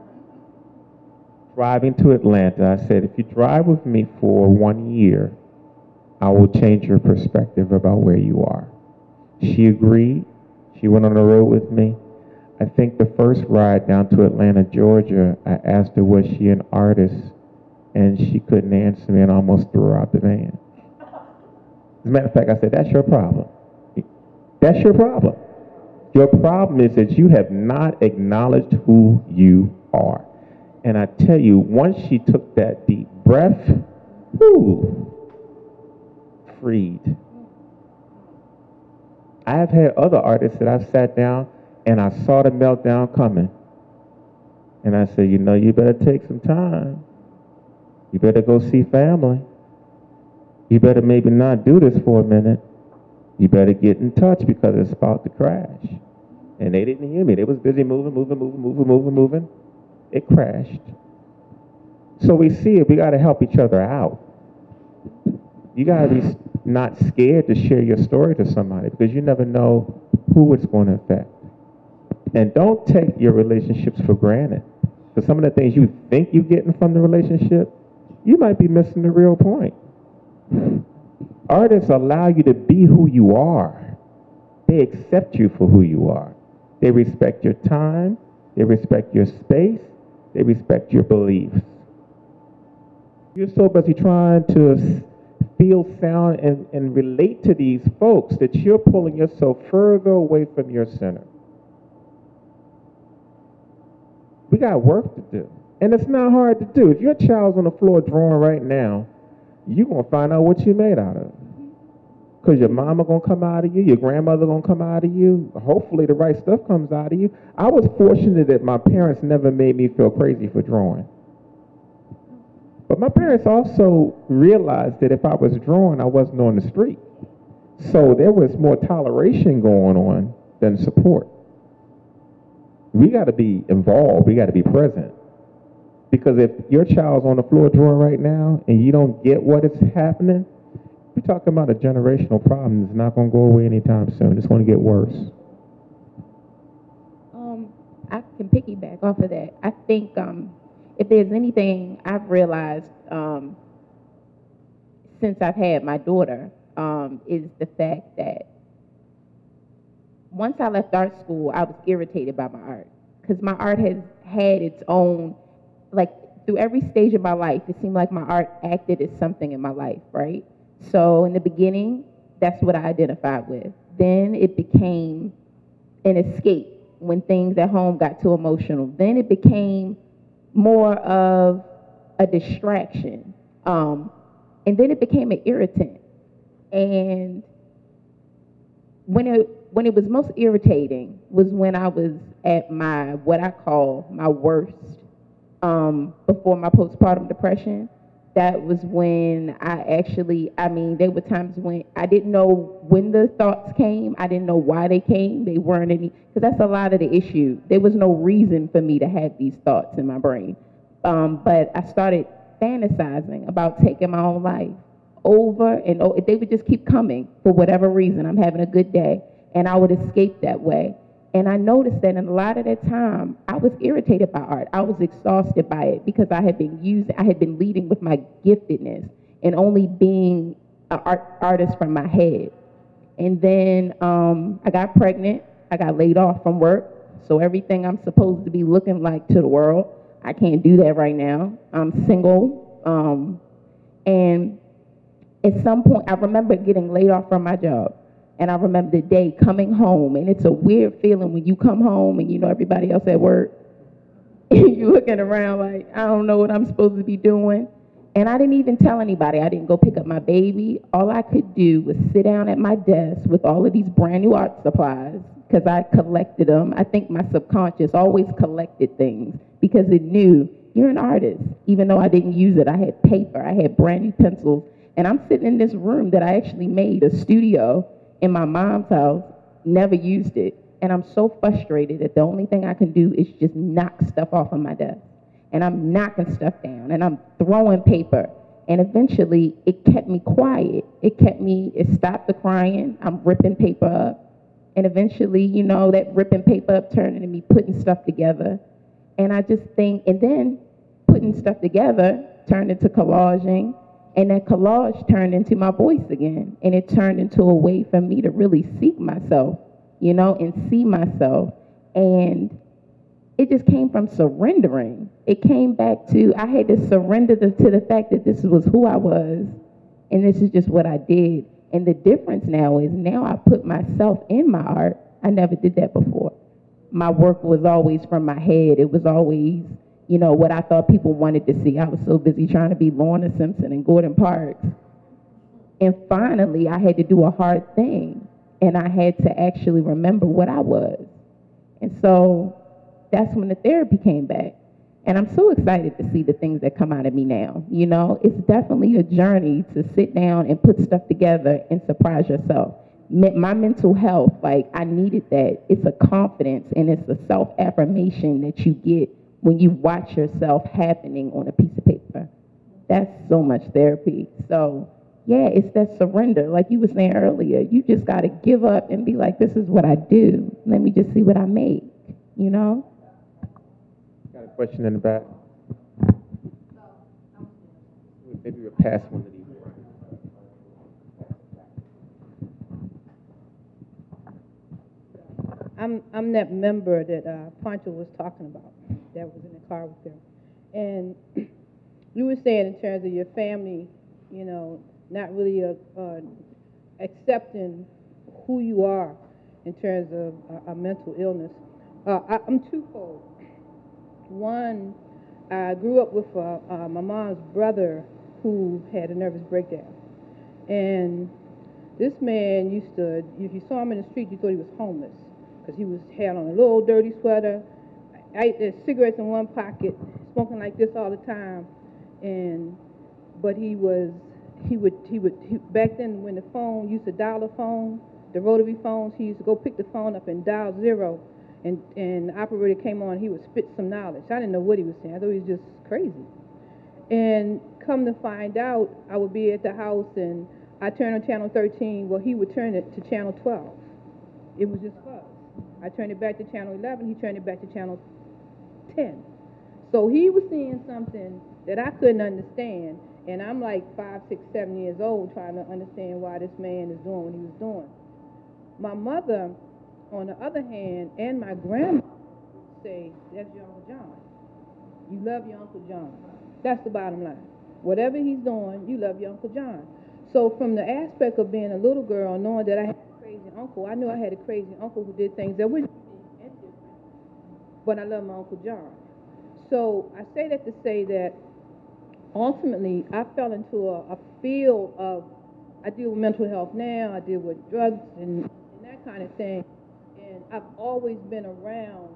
Driving to Atlanta, I said, if you drive with me for 1 year, I will change your perspective about where you are. She agreed. She went on the road with me. I think the first ride down to Atlanta, Georgia, I asked her, was she an artist? And she couldn't answer me and almost threw her out the van. As a matter of fact, I said, that's your problem. That's your problem. Your problem is that you have not acknowledged who you are. And I tell you, once she took that deep breath, freed. I have had other artists that I've sat down and I saw the meltdown coming. And I said, you better take some time. You better go see family. You better maybe not do this for a minute. You better get in touch because it's about to crash. And they didn't hear me. They was busy moving. It crashed. So we see it. We got to help each other out. You got to be not scared to share your story to somebody because you never know who it's going to affect. And don't take your relationships for granted. Because some of the things you think you're getting from the relationship, you might be missing the real point. Artists allow you to be who you are. They accept you for who you are. They respect your time. They respect your space. They respect your beliefs. You're so busy trying to feel sound and relate to these folks that you're pulling yourself further away from your center. We got work to do. And it's not hard to do. If your child's on the floor drawing right now, you're going to find out what you're made out of. Because your mama going to come out of you, your grandmother going to come out of you. Hopefully the right stuff comes out of you. I was fortunate that my parents never made me feel crazy for drawing. But my parents also realized that if I was drawing, I wasn't on the street. So there was more toleration going on than support. We got to be involved. We got to be present. Because if your child's on the floor drawing right now and you don't get what is happening, we're talking about a generational problem that's not going to go away anytime soon. It's going to get worse. I can piggyback off of that. I think if there's anything I've realized since I've had my daughter is the fact that once I left art school, I was irritated by my art because my art has had its own, like through every stage of my life, it seemed like my art acted as something in my life, right? So in the beginning, that's what I identified with. Then it became an escape when things at home got too emotional. Then it became more of a distraction. And then it became an irritant. And when it was most irritating was when I was at my, what I call my worst, before my postpartum depression. That was when there were times when I didn't know when the thoughts came. I didn't know why they came. They weren't any, because that's a lot of the issue. There was no reason for me to have these thoughts in my brain. But I started fantasizing about taking my own life over and over. They would just keep coming for whatever reason. I'm having a good day, and I would escape that way. And I noticed that in a lot of that time, I was irritated by art. I was exhausted by it because I had been leading with my giftedness and only being an artist from my head. And then I got pregnant. I got laid off from work. So everything I'm supposed to be looking like to the world, I can't do that right now. I'm single. And at some point, I remember getting laid off from my job. And I remember the day coming home, and it's a weird feeling when you come home and you know everybody else at work. And you're looking around like, I don't know what I'm supposed to be doing. And I didn't even tell anybody. I didn't go pick up my baby. All I could do was sit down at my desk with all of these brand new art supplies because I collected them. I think my subconscious always collected things because it knew you're an artist. Even though I didn't use it, I had paper, I had brand new pencils. And I'm sitting in this room that I actually made a studio in my mom's house, never used it. And I'm so frustrated that the only thing I can do is just knock stuff off of my desk. And I'm knocking stuff down, and I'm throwing paper. And eventually, it kept me quiet. It stopped the crying. I'm ripping paper up. And eventually, that ripping paper up turned into me putting stuff together. And I just think, and then putting stuff together turned into collaging. And that collage turned into my voice again. And it turned into a way for me to really seek myself, and see myself. And it just came from surrendering. It came back to, I had to surrender to the fact that this was who I was. And this is just what I did. And the difference now is now I put myself in my art. I never did that before. My work was always from my head. It was always what I thought people wanted to see. I was so busy trying to be Lorna Simpson and Gordon Parks. And finally, I had to do a hard thing. And I had to actually remember what I was. And so that's when the therapy came back. And I'm so excited to see the things that come out of me now. It's definitely a journey to sit down and put stuff together and surprise yourself. My mental health, I needed that. It's a confidence and it's a self-affirmation that you get when you watch yourself happening on a piece of paper. That's so much therapy. So, yeah, it's that surrender. Like you were saying earlier, you just got to give up and be like, this is what I do. Let me just see what I make, Got a question in the back? Maybe we'll pass one of these. I'm that member that Poncho was talking about that was in the car with him. And you were saying in terms of your family, not really accepting who you are in terms of a mental illness. I'm twofold. One, I grew up with my mom's brother who had a nervous breakdown. And this man used to, if you saw him in the street, you thought he was homeless because had on a little dirty sweater, ate cigarettes in one pocket, smoking like this all the time. But he would back then when the phone used to dial a phone, the rotary phones, he used to go pick the phone up and dial 0, and the operator came on, he would spit some knowledge. I didn't know what he was saying. I thought he was just crazy. And come to find out, I would be at the house and I turned on channel 13. Well, he would turn it to channel 12. It was just fuzz. I turned it back to channel 11. He turned it back to channel 10. So he was seeing something that I couldn't understand. And I'm like 5, 6, 7 years old trying to understand why this man is doing what he was doing. My mother, on the other hand, and my grandma would say, that's your Uncle John. You love your Uncle John. That's the bottom line. Whatever he's doing, you love your Uncle John. So from the aspect of being a little girl, knowing that I had a crazy uncle, I knew I had a crazy uncle who did things that wouldn't be different, but I love my Uncle John. So I say that to say that ultimately I fell into a field of, I deal with mental health now, I deal with drugs and that kind of thing, and I've always been around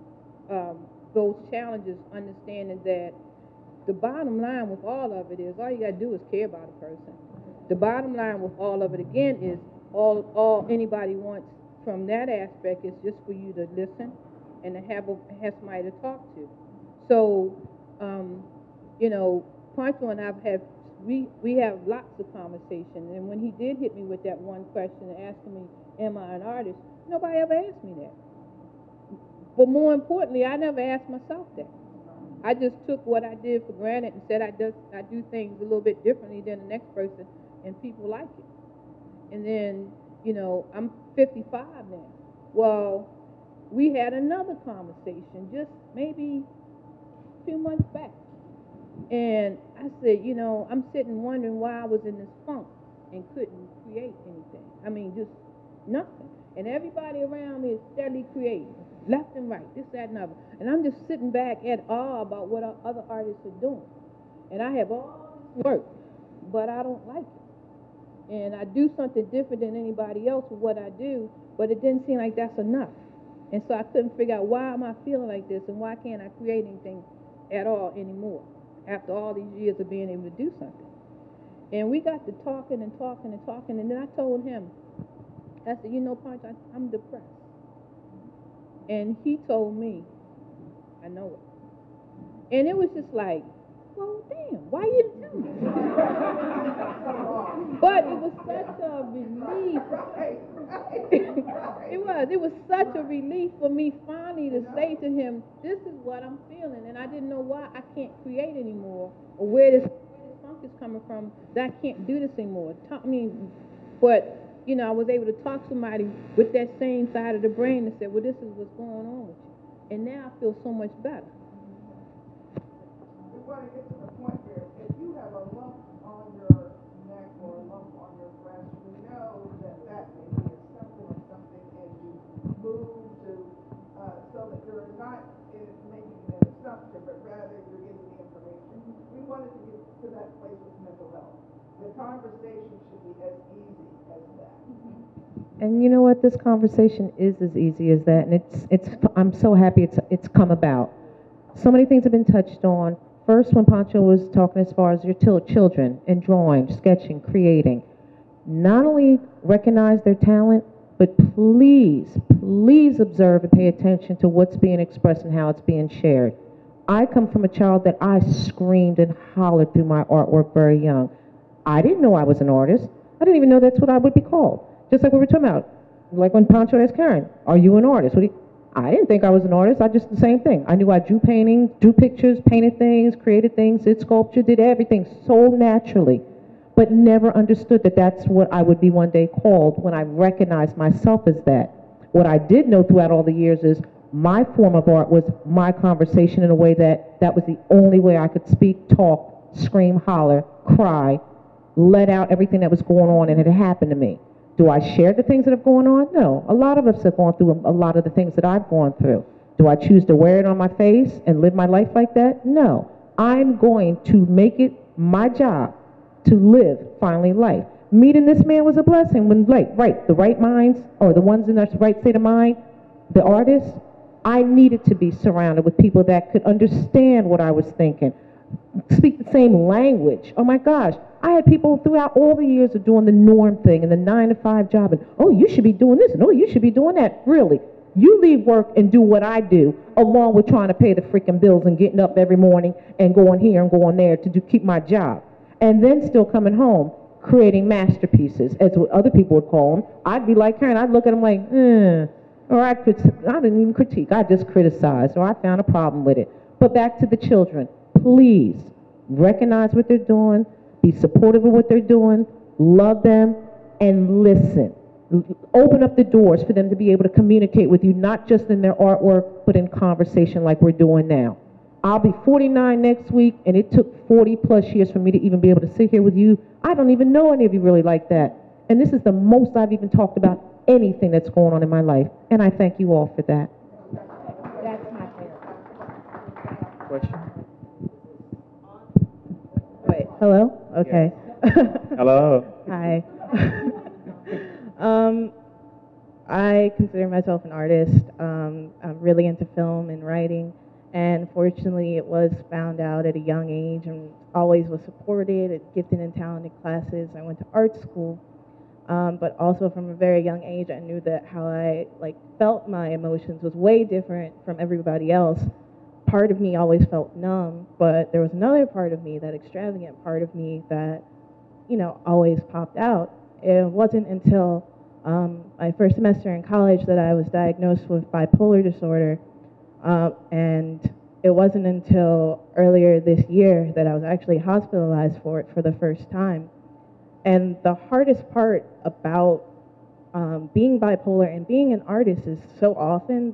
those challenges, understanding that the bottom line with all of it is all you got to do is care about a person. The bottom line with all of it, again, is all anybody wants from that aspect is just for you to listen and to have somebody to talk to. So, you know, Poncho and I we have lots of conversations. And when he did hit me with that one question asking me, am I an artist? Nobody ever asked me that. But more importantly, I never asked myself that. I just took what I did for granted and said I do things a little bit differently than the next person, and people like it. And then, you know, I'm 55 now. Well, we had another conversation just maybe a few months back. And I said, you know, I'm sitting wondering why I was in this funk and couldn't create anything. I mean, just nothing. And everybody around me is steadily creating, left and right, this, that, and other. And I'm just sitting back at awe about what other artists are doing. And I have all this work, but I don't like it. And I do something different than anybody else with what I do, but it didn't seem like that's enough. And so I couldn't figure out why am I feeling like this and why can't I create anything at all anymore after all these years of being able to do something. And we got to talking and talking and talking, and then I told him, I said, you know, Poncho, I'm depressed. And he told me, I know it. And it was just like, well, damn, why you didn't tell me? But it was such a relief. It was such a relief for me finally to say to him, this is what I'm feeling. And I didn't know why I can't create anymore, or where this funk is coming from, that I can't do this anymore. But you know, I was able to talk to somebody with that same side of the brain and said, well, this is what's going on with you. And now I feel so much better. We want to get to the point where if you have a lump on your neck or a lump on your breast, you know that may be a symptom of something, and you move to, so that you're not making an assumption, but rather you're getting the information. We wanted to get to that place with mental health. The conversation should be as easy as that. And you know what? This conversation is as easy as that, and I'm so happy it's come about. So many things have been touched on. First, when Poncho was talking as far as your children and drawing, sketching, creating, not only recognize their talent, but please observe and pay attention to what's being expressed and how it's being shared. I come from a child that I screamed and hollered through my artwork very young. I didn't know I was an artist. I didn't even know that's what I would be called. Just like we were talking about, like when Poncho asked Karen, are you an artist? I didn't think I was an artist. I just the same thing. I knew I drew paintings, drew pictures, painted things, created things, did sculpture, did everything so naturally, but never understood that that's what I would be one day called when I recognized myself as that. What I did know throughout all the years is my form of art was my conversation in a way that was the only way I could speak, talk, scream, holler, cry, let out everything that was going on and it had happened to me. Do I share the things that have gone on? No. A lot of us have gone through a lot of the things that I've gone through. Do I choose to wear it on my face and live my life like that? No. I'm going to make it my job to live finally life. Meeting this man was a blessing when, the right minds, or the ones in their right state of mind, the artists, I needed to be surrounded with people that could understand what I was thinking, speak the same language. Oh my gosh. I had people throughout all the years of doing the norm thing and the 9-to-5 job, and oh, you should be doing this, and oh, you should be doing that. Really, You leave work and do what I do, along with trying to pay the freaking bills and getting up every morning and going here and going there to keep my job. And then still coming home, creating masterpieces, as what other people would call them. I'd be like her, and I'd look at them like, or I didn't even critique. I just criticized, or I found a problem with it. But back to the children. Please recognize what they're doing, be supportive of what they're doing, love them, and listen. Open up the doors for them to be able to communicate with you, not just in their artwork, but in conversation like we're doing now. I'll be 49 next week, and it took 40 plus years for me to even be able to sit here with you. I don't even know any of you really like that. And this is the most I've even talked about anything that's going on in my life. And I thank you all for that. That's my favorite. Question? Wait, hello? Okay. Hello. Hi. I consider myself an artist. I'm really into film and writing, and fortunately it was found out at a young age and always was supported at gifted and talented classes. I went to art school, but also from a very young age I knew that how I felt my emotions was way different from everybody else. Part of me always felt numb, but there was another part of me, that extravagant part of me that, always popped out. It wasn't until my first semester in college that I was diagnosed with bipolar disorder, and it wasn't until earlier this year that I was actually hospitalized for it for the first time. And the hardest part about being bipolar and being an artist is so often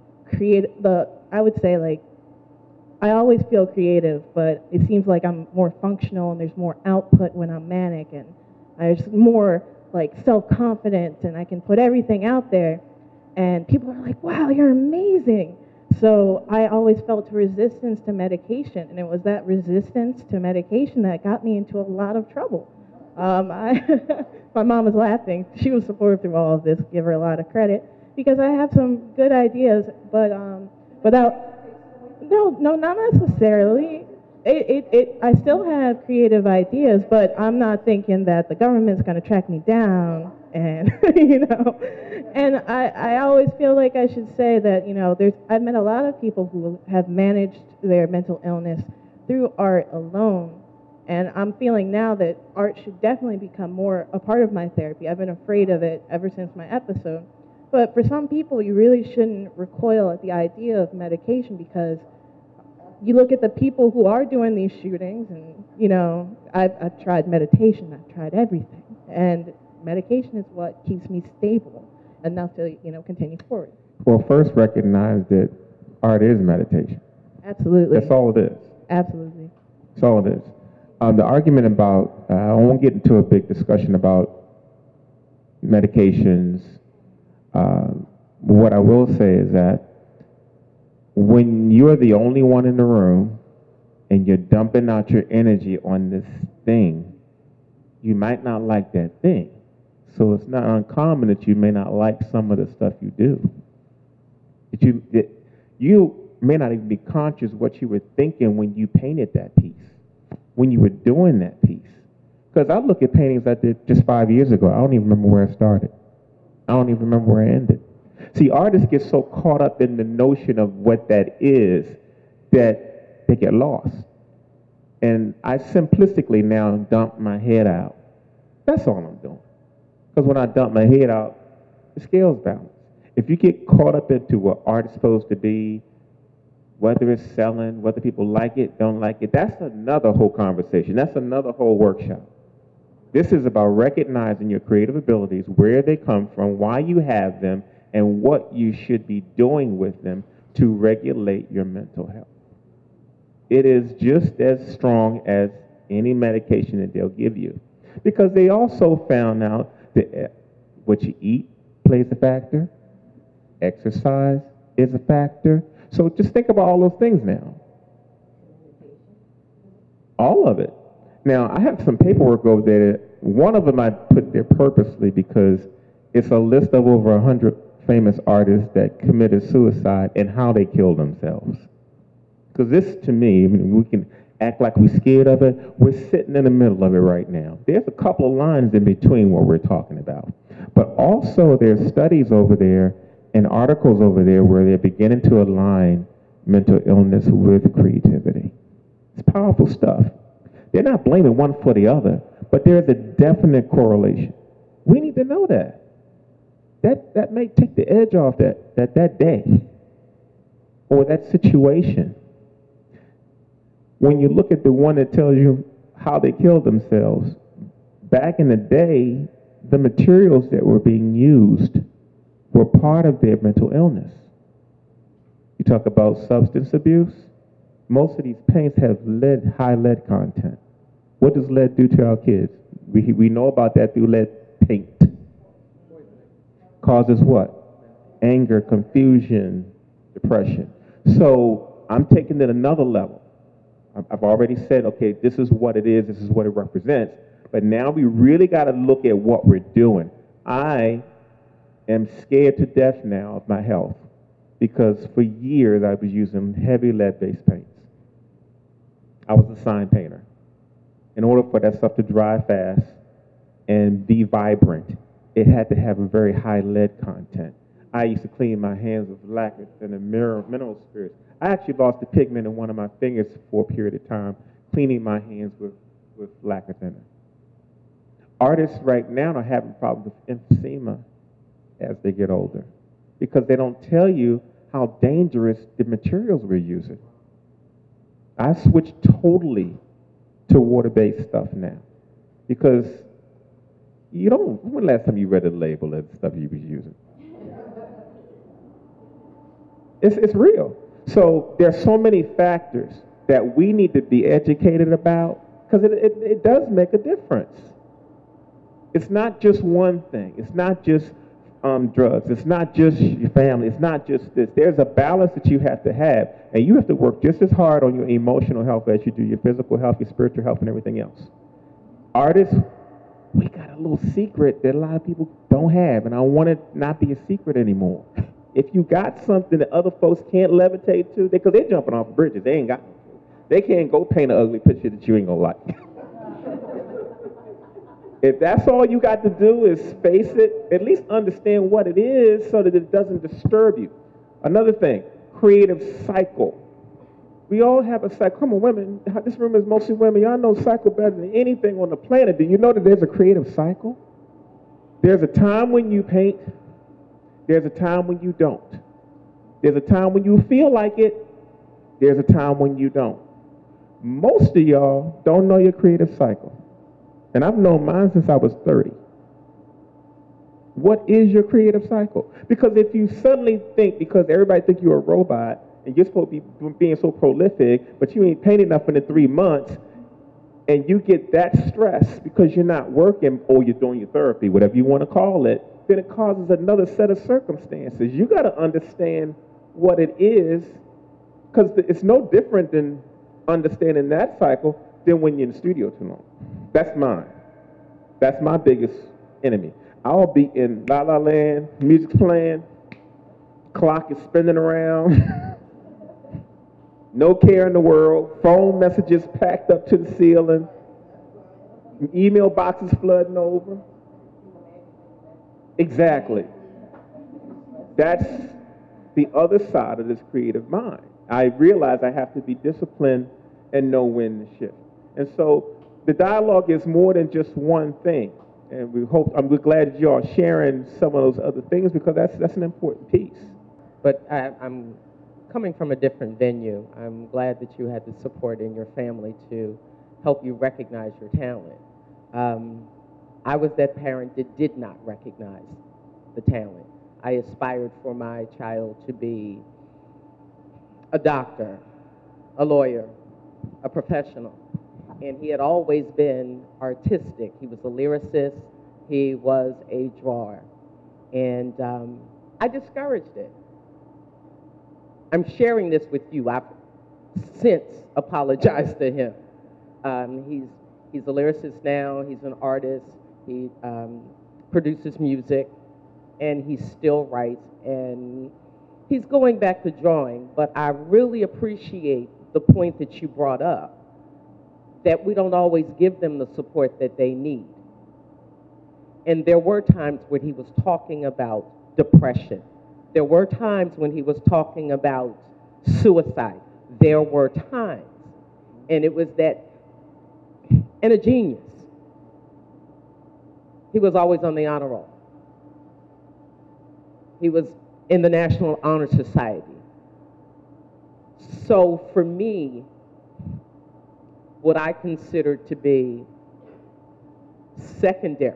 I would say I always feel creative, but it seems like I'm more functional and there's more output when I'm manic, and there's more self-confidence and I can put everything out there, and people are like, wow, you're amazing. So I always felt resistance to medication, and it was that resistance to medication that got me into a lot of trouble. My mom was laughing. She was supportive through all of this, give her a lot of credit, because I have some good ideas, but No, not necessarily. I still have creative ideas, but I'm not thinking that the government's going to track me down, and And I always feel like I should say that I've met a lot of people who have managed their mental illness through art alone, and I'm feeling now that art should definitely become more a part of my therapy. I've been afraid of it ever since my episode, but for some people, you really shouldn't recoil at the idea of medication, because you look at the people who are doing these shootings, and I've tried meditation, I've tried everything, and medication is what keeps me stable enough to continue forward. Well, first recognize that art is meditation. Absolutely. That's all it is. Absolutely. That's all it is. The argument about I won't get into a big discussion about medications. What I will say is that when you're the only one in the room and you're dumping out your energy on this thing, you might not like that thing. So it's not uncommon that you may not like some of the stuff you do. You may not even be conscious what you were thinking when you painted that piece, when you were doing that piece. Because I look at paintings I did just 5 years ago. I don't even remember where I started. I don't even remember where I ended. See, artists get so caught up in the notion of what that is that they get lost. And I simplistically now dump my head out. That's all I'm doing. Because when I dump my head out, the scale's balanced. If you get caught up into what art is supposed to be, whether it's selling, whether people like it, don't like it, that's another whole conversation. That's another whole workshop. This is about recognizing your creative abilities, where they come from, why you have them, and what you should be doing with them to regulate your mental health. It is just as strong as any medication that they'll give you. Because they also found out that what you eat plays a factor, exercise is a factor. So just think about all those things now. All of it. Now, I have some paperwork over there. One of them I put there purposely because it's a list of over 100 famous artists that committed suicide and how they killed themselves. Because this, to me, we can act like we're scared of it. We're sitting in the middle of it right now. There's a couple of lines in between what we're talking about. But also there's studies over there and articles over there where they're beginning to align mental illness with creativity. It's powerful stuff. They're not blaming one for the other, but there's a definite correlation. We need to know that. That may take the edge off that day or that situation. When you look at the one that tells you how they killed themselves, back in the day, the materials that were being used were part of their mental illness. You talk about substance abuse. Most of these paints have high lead content. What does lead do to our kids? We know about that through lead paint. Causes what? Anger, confusion, depression. So I'm taking it another level. I've already said, okay, this is what it is, this is what it represents. But now we really got to look at what we're doing. I am scared to death now of my health because for years I was using heavy lead-based paints. I was a sign painter. In order for that stuff to dry fast and be vibrant, it had to have a very high lead content. I used to clean my hands with lacquer and a mineral spirits. I actually lost the pigment in one of my fingers for a period of time, cleaning my hands with lacquer thinner. Artists right now are having problems with emphysema as they get older because they don't tell you how dangerous the materials we're using. I switched totally to water-based stuff now because you don't, when the last time you read a label of the stuff you was using? It's real. So there's so many factors that we need to be educated about because it does make a difference. It's not just one thing. It's not just drugs. It's not just your family. It's not just this. There's a balance that you have to have, and you have to work just as hard on your emotional health as you do your physical health, your spiritual health, and everything else. Artists, we got a little secret that a lot of people don't have, and I want it not be a secret anymore. If you got something that other folks can't levitate to, because they're jumping off bridges, they ain't got no. They can't go paint an ugly picture that you ain't gonna like. If that's all you got to do is face it, at least understand what it is so that it doesn't disturb you. Another thing, creative cycle. We all have a cycle. Come on, women. This room is mostly women. Y'all know cycle better than anything on the planet. Do you know that there's a creative cycle? There's a time when you paint. There's a time when you don't. There's a time when you feel like it. There's a time when you don't. Most of y'all don't know your creative cycle. And I've known mine since I was 30. What is your creative cycle? Because if you suddenly think, because everybody think you're a robot, and you're supposed to be being so prolific, but you ain't painted enough in the 3 months, and you get that stress because you're not working or you're doing your therapy, whatever you want to call it, then it causes another set of circumstances. You got to understand what it is, because it's no different than understanding that cycle than when you're in the studio too long. That's mine. That's my biggest enemy. I'll be in La La Land, music's playing, clock is spinning around, no care in the world, phone messages packed up to the ceiling, email boxes flooding over. Exactly. That's the other side of this creative mind. I realize I have to be disciplined and know when to shift. And so the dialogue is more than just one thing. And we're glad you are sharing some of those other things because that's an important piece. But I'm coming from a different venue. I'm glad that you had the support in your family to help you recognize your talent. I was that parent that did not recognize the talent. I aspired for my child to be a doctor, a lawyer, a professional. And he had always been artistic. He was a lyricist. He was a drawer. And I discouraged it. I'm sharing this with you. I've since apologized to him. He's a lyricist now. He's an artist. He produces music. And he still writes. And he's going back to drawing. But I really appreciate the point that you brought up, that we don't always give them the support that they need. And there were times when he was talking about depression. There were times when he was talking about suicide. There were times. And it was that, and a genius. He was always on the honor roll. He was in the National Honor Society. So for me, what I considered to be secondary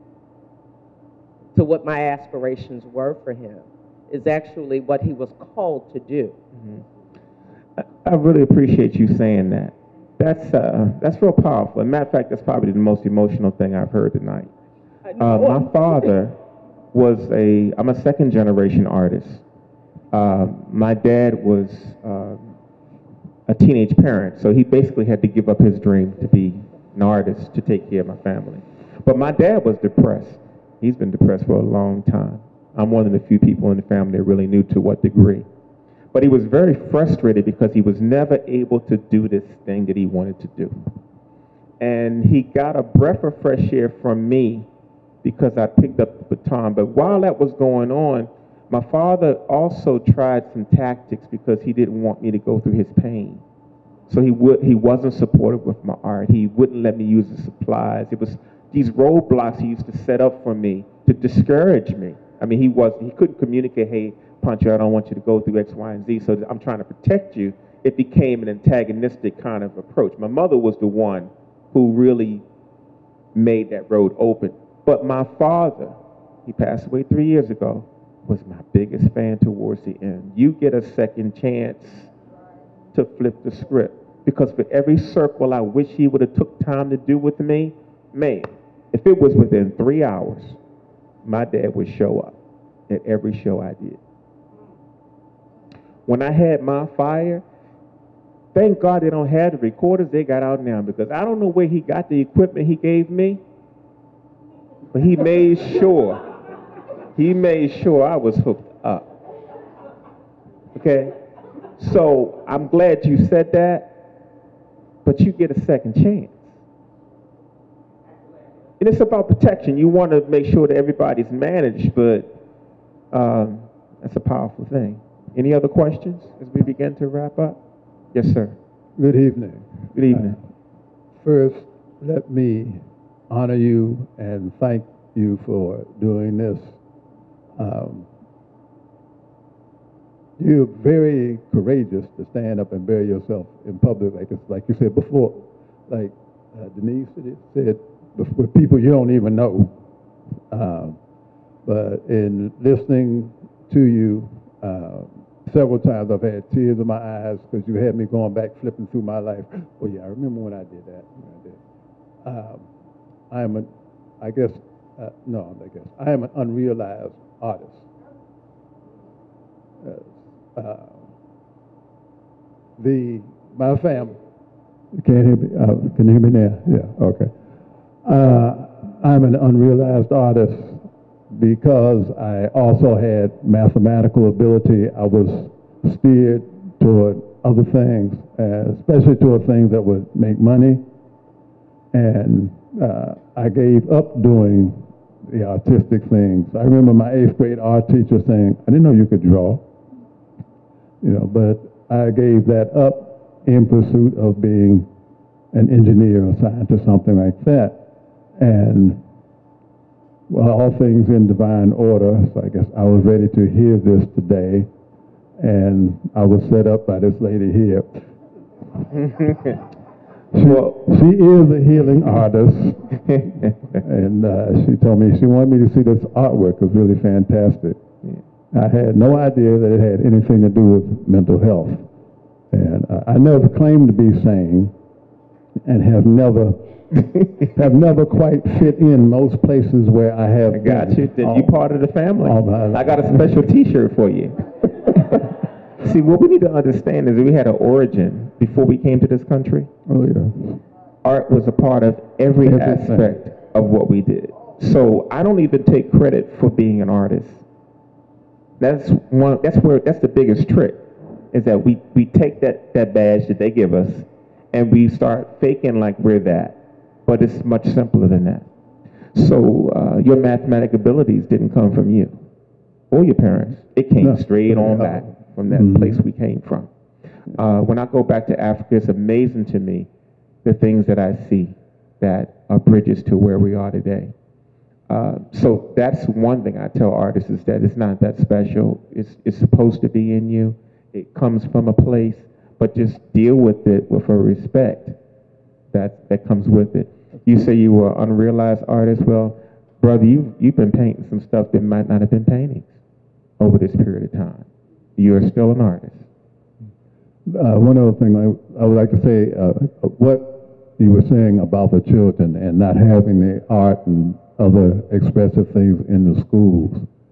to what my aspirations were for him is actually what he was called to do. Mm-hmm. I really appreciate you saying that. That's real powerful. As a matter of fact, that's probably the most emotional thing I've heard tonight. My father I'm a second generation artist. My dad was a teenage parent, so he basically had to give up his dream to be an artist to take care of my family. But my dad was depressed. He's been depressed for a long time. I'm one of the few people in the family that really knew to what degree. But he was very frustrated because he was never able to do this thing that he wanted to do. And he got a breath of fresh air from me because I picked up the baton. But while that was going on, my father also tried some tactics because he didn't want me to go through his pain. So he wasn't supportive with my art. He wouldn't let me use the supplies. It was these roadblocks he used to set up for me to discourage me. I mean, he couldn't communicate, hey, Poncho, I don't want you to go through X, Y, and Z, so I'm trying to protect you. It became an antagonistic kind of approach. My mother was the one who really made that road open. But my father, he passed away 3 years ago, was my biggest fan towards the end. You get a second chance to flip the script. Because for every circle I wish he would have took time to do with me, man, if it was within 3 hours, my dad would show up at every show I did. When I had my fire, thank God they don't have the recorders they got out now, because I don't know where he got the equipment he gave me, but he made sure I was hooked up. Okay? So I'm glad you said that, but you get a second chance. And it's about protection. You want to make sure that everybody's managed, but that's a powerful thing. Any other questions as we begin to wrap up? Yes, sir. Good evening. Good evening. First, let me honor you and thank you for doing this. You're very courageous to stand up and bury yourself in public, like you said before. Like Denise said, with people you don't even know. But in listening to you, several times I've had tears in my eyes because you had me going back, flipping through my life. Oh yeah, I remember when I did that. I am an unrealized artist. My family, you can't hear me? Can you hear me now? Yeah, okay. I'm an unrealized artist because I also had mathematical ability. I was steered toward other things, especially toward things that would make money. And I gave up doing the artistic things. I remember my 8th grade art teacher saying, I didn't know you could draw. But I gave that up in pursuit of being an engineer or scientist, something like that. And well, all things in divine order, so I guess I was ready to hear this today, and I was set up by this lady here. She is a healing artist, and she told me she wanted me to see this artwork. It was really fantastic. I had no idea that it had anything to do with mental health, and I never claimed to be sane, and have never quite fit in most places where I have. I got you. Then you part of the family. I got a special T-shirt for you. See, what we need to understand is that we had an origin before we came to this country. Oh yeah. Art was a part of every aspect of what we did. So I don't even take credit for being an artist. That's the biggest trick, is that we take that badge that they give us and we start faking like we're that. But it's much simpler than that. So your mathematic abilities didn't come from you. or your parents. It came No. straight on back from that Mhm. place we came from. When I go back to Africa, it's amazing to me the things that I see that are bridges to where we are today. So that's one thing I tell artists is that it's not that special. It's supposed to be in you. It comes from a place, but just deal with it with a respect that comes with it. You say you were an unrealized artist. Well, brother, you've been painting some stuff that might not have been paintings over this period of time. You're still an artist. One other thing I would like to say, what you were saying about the children and not having the art and other expressive things in the schools.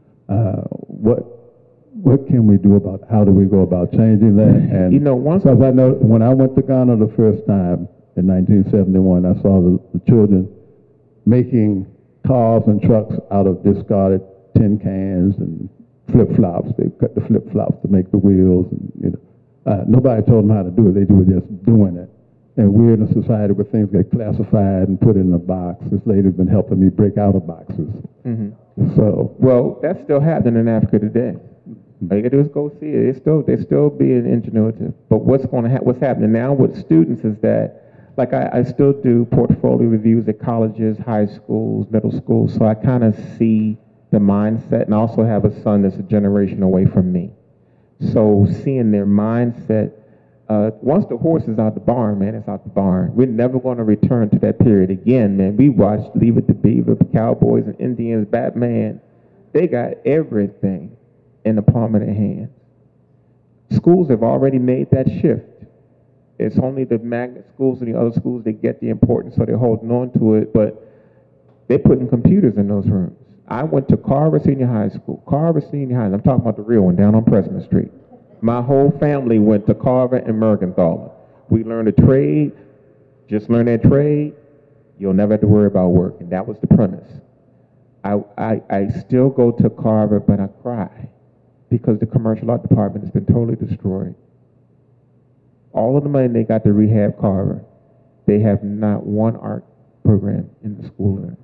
What can we do about? How do we go about changing that? And because I know when I went to Ghana the first time in 1971, I saw the children making cars and trucks out of discarded tin cans and flip-flops. They cut the flip-flops to make the wheels, and nobody told them how to do it. They were just doing it. And we're in a society where things get classified and put in a box. This lady's been helping me break out of boxes. Mm-hmm. So, well, that's still happening in Africa today. All you gotta do is go see it. They're still being ingenuitive. But what's happening now with students is that, like I still do portfolio reviews at colleges, high schools, middle schools. So I kind of see the mindset, and I also have a son that's a generation away from me. So seeing their mindset. Once the horse is out the barn, man, it's out the barn. We're never going to return to that period again, man. We watched Leave It to Beaver, Cowboys and Indians, Batman. They got everything in the palm of their hands. Schools have already made that shift. It's only the magnet schools and the other schools that get the importance, so they're holding on to it, but they're putting computers in those rooms. I went to Carver Senior High School. Carver Senior High, I'm talking about the real one down on Preston Street. My whole family went to Carver and Mergenthaler. We learned a trade, just learn that trade, you'll never have to worry about work. And that was the premise. I still go to Carver, but I cry because the commercial art department has been totally destroyed. All of the money they got to rehab Carver, they have not one art program in the school there.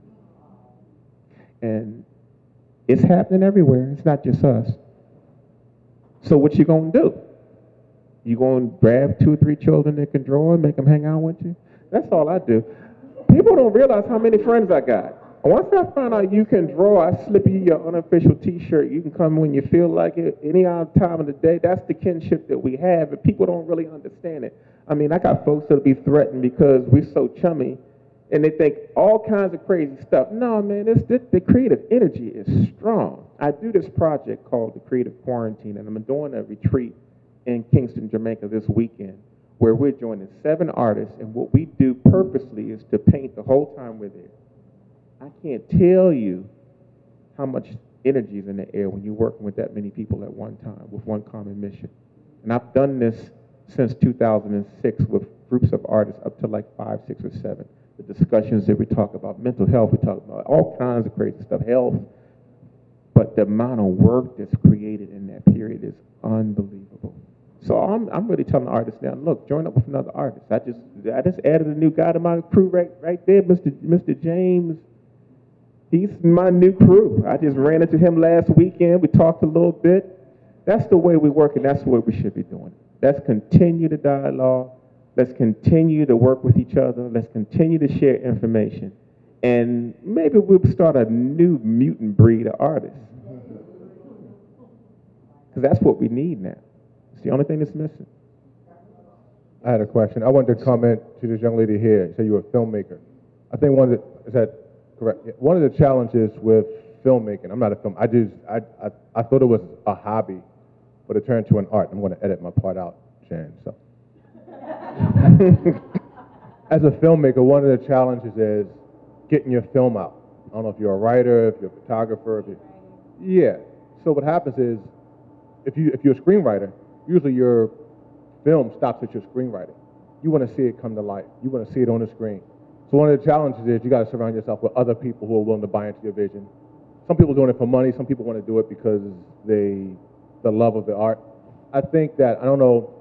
And it's happening everywhere. It's not just us. So what you gonna do? You gonna grab 2 or 3 children that can draw and make them hang out with you? That's all I do. People don't realize how many friends I got. Once I find out you can draw, I slip you your unofficial T-shirt. You can come when you feel like it, any other time of the day. That's the kinship that we have, and people don't really understand it. I mean, I got folks that'll be threatened because we're so chummy, and they think all kinds of crazy stuff. No, man, the creative energy is strong. I do this project called the Creative Quarantine, and I'm doing a retreat in Kingston, Jamaica this weekend, where we're joining 7 artists, and what we do purposely is to paint the whole time we're there. I can't tell you how much energy is in the air when you're working with that many people at one time with one common mission. And I've done this since 2006 with groups of artists up to like 5, 6, or 7. The discussions that we talk about mental health, we talk about all kinds of crazy stuff, health. But the amount of work that's created in that period is unbelievable. So I'm really telling artists now, look, join up with another artist. I just added a new guy to my crew right there, Mr. James. He's my new crew. I just ran into him last weekend. We talked a little bit. That's the way we work, and that's the way we should be doing it. Let's continue the dialogue. Let's continue to work with each other. Let's continue to share information. And maybe we'll start a new mutant breed of artists. Because that's what we need now. It's the only thing that's missing. I had a question. I wanted to comment to this young lady here. You said you were a filmmaker. I think is that correct? One of the challenges with filmmaking, I'm not a film, I thought it was a hobby, but it turned to an art. I'm going to edit my part out, Jan, so. As a filmmaker, one of the challenges is getting your film out. I don't know if you're a writer, if you're a photographer, yeah. So what happens is, if you're a screenwriter, usually your film stops at your screenwriting. You want to see it come to life. You want to see it on the screen. So one of the challenges is you got to surround yourself with other people who are willing to buy into your vision. Some people are doing it for money. Some people want to do it because the love of the art. I think that, I don't know,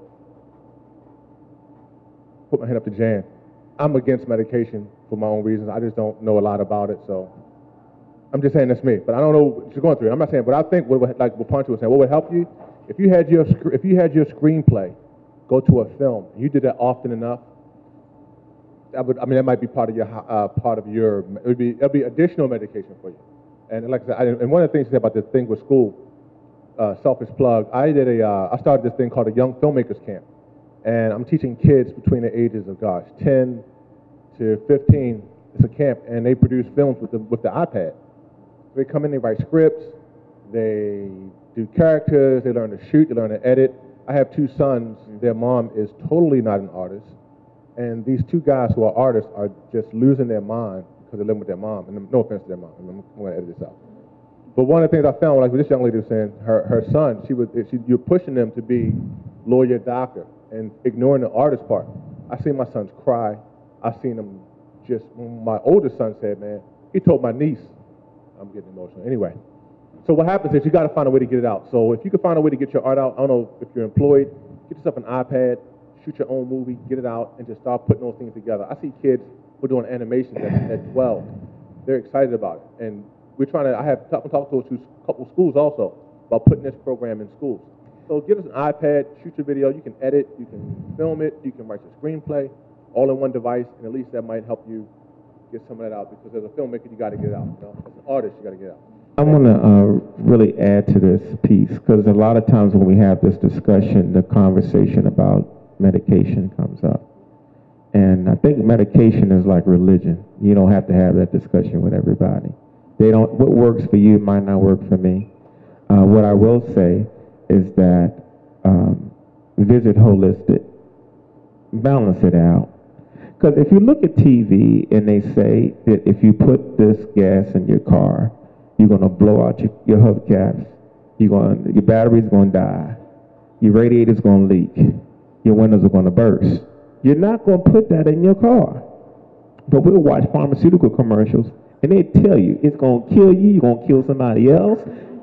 put my hand up to Jan. I'm against medication for my own reasons. I just don't know a lot about it, so I'm just saying that's me, but I don't know what you're going through. I'm not saying, but I think like what Poncho was saying, what would help you if you had your screenplay go to a film. You did that often enough. That might be part of your it'll be additional medication for you. And like I said, and one of the things you said about the thing with school, selfish plug. I started this thing called a Young Filmmakers Camp, and I'm teaching kids between the ages of 10 to 15. It's a camp, and they produce films with the iPad. They come in, they write scripts, they do characters, they learn to shoot, they learn to edit. I have 2 sons. Their mom is totally not an artist, and these 2 guys who are artists are just losing their mind because they're living with their mom. And no offense to their mom, I'm going to edit this out. But one of the things I found, like this young lady was saying, her son, you're pushing them to be lawyer, doctor, and ignoring the artist part. I've seen my sons cry. I've seen them my oldest son said, man, he told my niece, I'm getting emotional. Anyway, so what happens is you got to find a way to get it out. So if you can find a way to get your art out, I don't know if you're employed, get yourself an iPad, shoot your own movie, get it out, and just start putting those things together. I see kids who are doing animations at 12. They're excited about it. And we're trying to, I'm talking to a couple schools also about putting this program in schools. So get us an iPad, shoot your video, you can edit, you can film it, you can write your screenplay, all in one device, and at least that might help you get some of that out, because as a filmmaker, you got to get it out. You know? As an artist, you got to get it out. I want to really add to this piece, because a lot of times when we have this discussion, the conversation about medication comes up. And I think medication is like religion. You don't have to have that discussion with everybody. What works for you might not work for me. What I will say is that visit holistic, balance it out. Because if you look at TV and they say that if you put this gas in your car, you're going to blow out your hubcaps, your battery's going to die, your radiator's going to leak, your windows are going to burst. You're not going to put that in your car. But we'll watch pharmaceutical commercials and they tell you it's going to kill you, you're going to kill somebody else,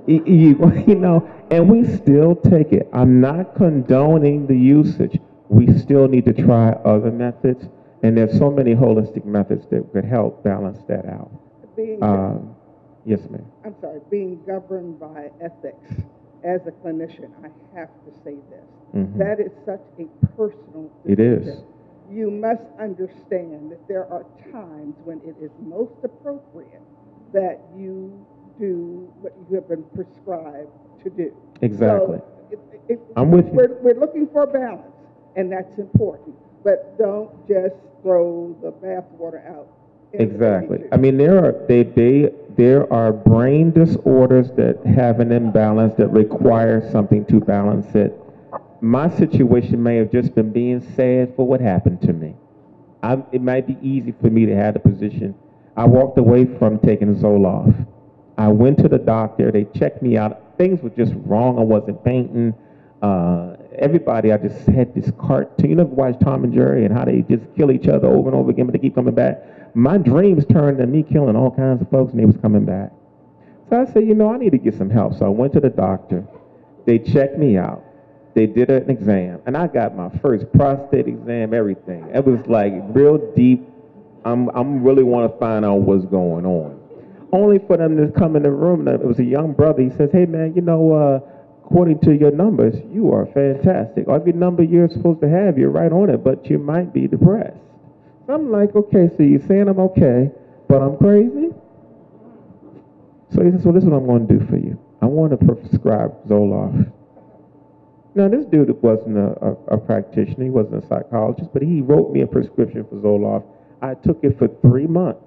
and we still take it. I'm not condoning the usage. We still need to try other methods. And there's so many holistic methods that could help balance that out. Yes, ma'am. I'm sorry, being governed by ethics as a clinician, I have to say this. Mm-hmm. That is such a personal decision. It is. You must understand that there are times when it is most appropriate that you do what you have been prescribed to do. Exactly. So I'm with you. We're looking for balance, and that's important. But don't just throw the bathwater out. Exactly. I mean, there are brain disorders that have an imbalance that require something to balance it. My situation may have just been being sad for what happened to me. It might be easy for me to have the position. I walked away from taking Zoloft. I went to the doctor. They checked me out. Things were just wrong. I wasn't painting. Everybody, I just had this cartoon. You never watched Tom and Jerry and how they just kill each other over and over again, but they keep coming back. My dreams turned to me killing all kinds of folks, and they was coming back. So I said, I need to get some help. So I went to the doctor. They checked me out. They did an exam, and I got my first prostate exam, everything. It was like real deep. I'm really want to find out what's going on. Only for them to come in the room. It was a young brother. He says, hey, man, according to your numbers, you are fantastic. Every number you're supposed to have, you're right on it, but you might be depressed. So I'm like, okay, so you're saying I'm okay, but I'm crazy? So he says, well, this is what I'm going to do for you. I want to prescribe Zoloft. Now, this dude wasn't a practitioner. He wasn't a psychologist, but he wrote me a prescription for Zoloft. I took it for 3 months.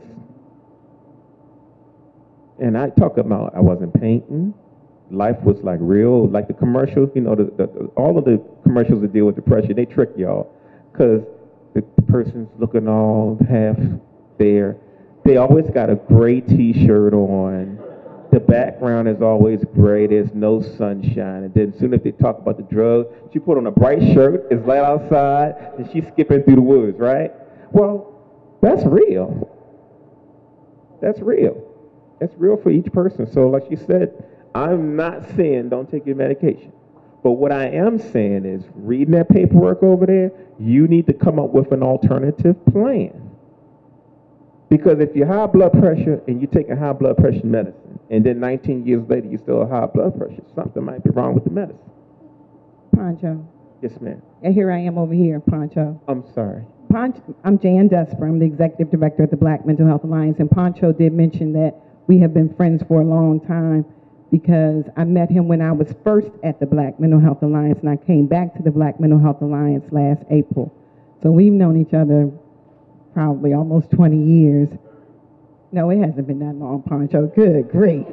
And I talk about I wasn't painting. Life was like real, like the commercials, all of the commercials that deal with depression, they trick y'all. Because the person's looking all half there. They always got a gray t-shirt on. The background is always gray. There's no sunshine. And then soon as they talk about the drug, she put on a bright shirt, it's light outside, and she's skipping through the woods, right? Well, that's real. That's real. That's real for each person. So like you said, I'm not saying don't take your medication. But what I am saying is, reading that paperwork over there, you need to come up with an alternative plan. Because if you're high blood pressure and you're taking high blood pressure medicine, and then 19 years later you still have high blood pressure, something might be wrong with the medicine. Poncho. Yes, ma'am. And here I am over here, Poncho. I'm sorry. I'm Jan Desper. I'm the executive director at the Black Mental Health Alliance, and Poncho did mention that we have been friends for a long time because I met him when I was first at the Black Mental Health Alliance, and I came back to the Black Mental Health Alliance last April. So we've known each other probably almost 20 years. No, it hasn't been that long, Poncho. Good grief.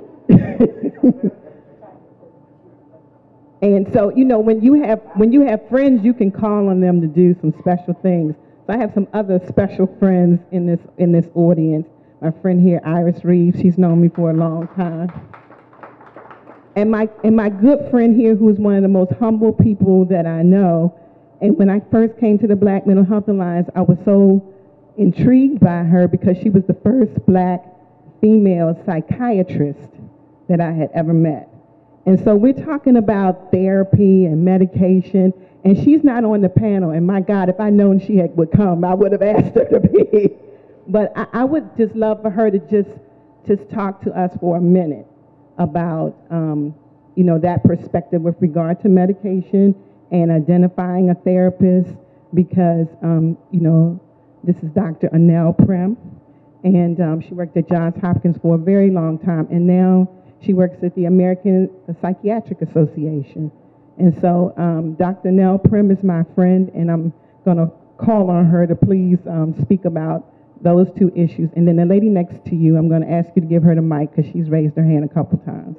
And so, you know, when you have friends, you can call on them to do some special things. So I have some other special friends in this audience. My friend here, Iris Reeves, she's known me for a long time. And my good friend here, who's one of the most humble people that I know. And when I first came to the Black Mental Health Alliance, I was so intrigued by her because she was the first Black female psychiatrist that I had ever met. And so we're talking about therapy and medication, and she's not on the panel. And my God, if I'd known she would come, I would have asked her to be. But I would just love for her to just talk to us for a minute about, you know, that perspective with regard to medication and identifying a therapist, because, you know, this is Dr. Anel Prim, and she worked at Johns Hopkins for a very long time, and now she works at the American Psychiatric Association. And so Dr. Nell Prim is my friend, and I'm going to call on her to please speak about those two issues. And then the lady next to you, I'm going to ask you to give her the mic because she's raised her hand a couple times.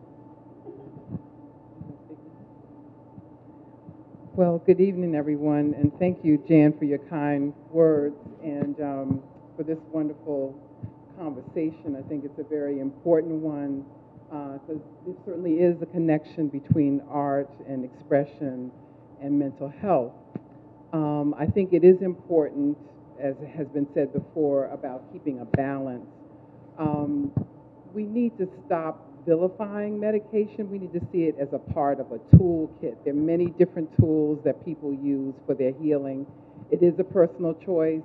Well, good evening, everyone, and thank you, Jan, for your kind words and for this wonderful conversation. I think it's a very important one. Because there certainly is a connection between art and expression and mental health. I think it is important, as has been said before, about keeping a balance. We need to stop vilifying medication. We need to see it as a part of a toolkit. There are many different tools that people use for their healing. It is a personal choice.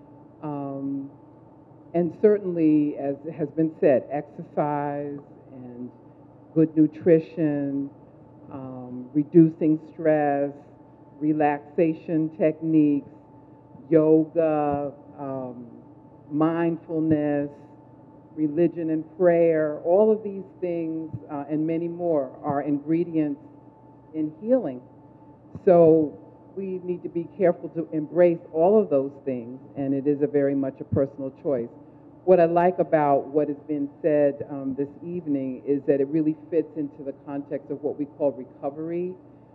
And certainly, as has been said, exercise and good nutrition, reducing stress, relaxation techniques, yoga, mindfulness, religion and prayer, all of these things and many more are ingredients in healing. So we need to be careful to embrace all of those things, and it is a very much a personal choice. What I like about what has been said this evening is that it really fits into the context of what we call recovery,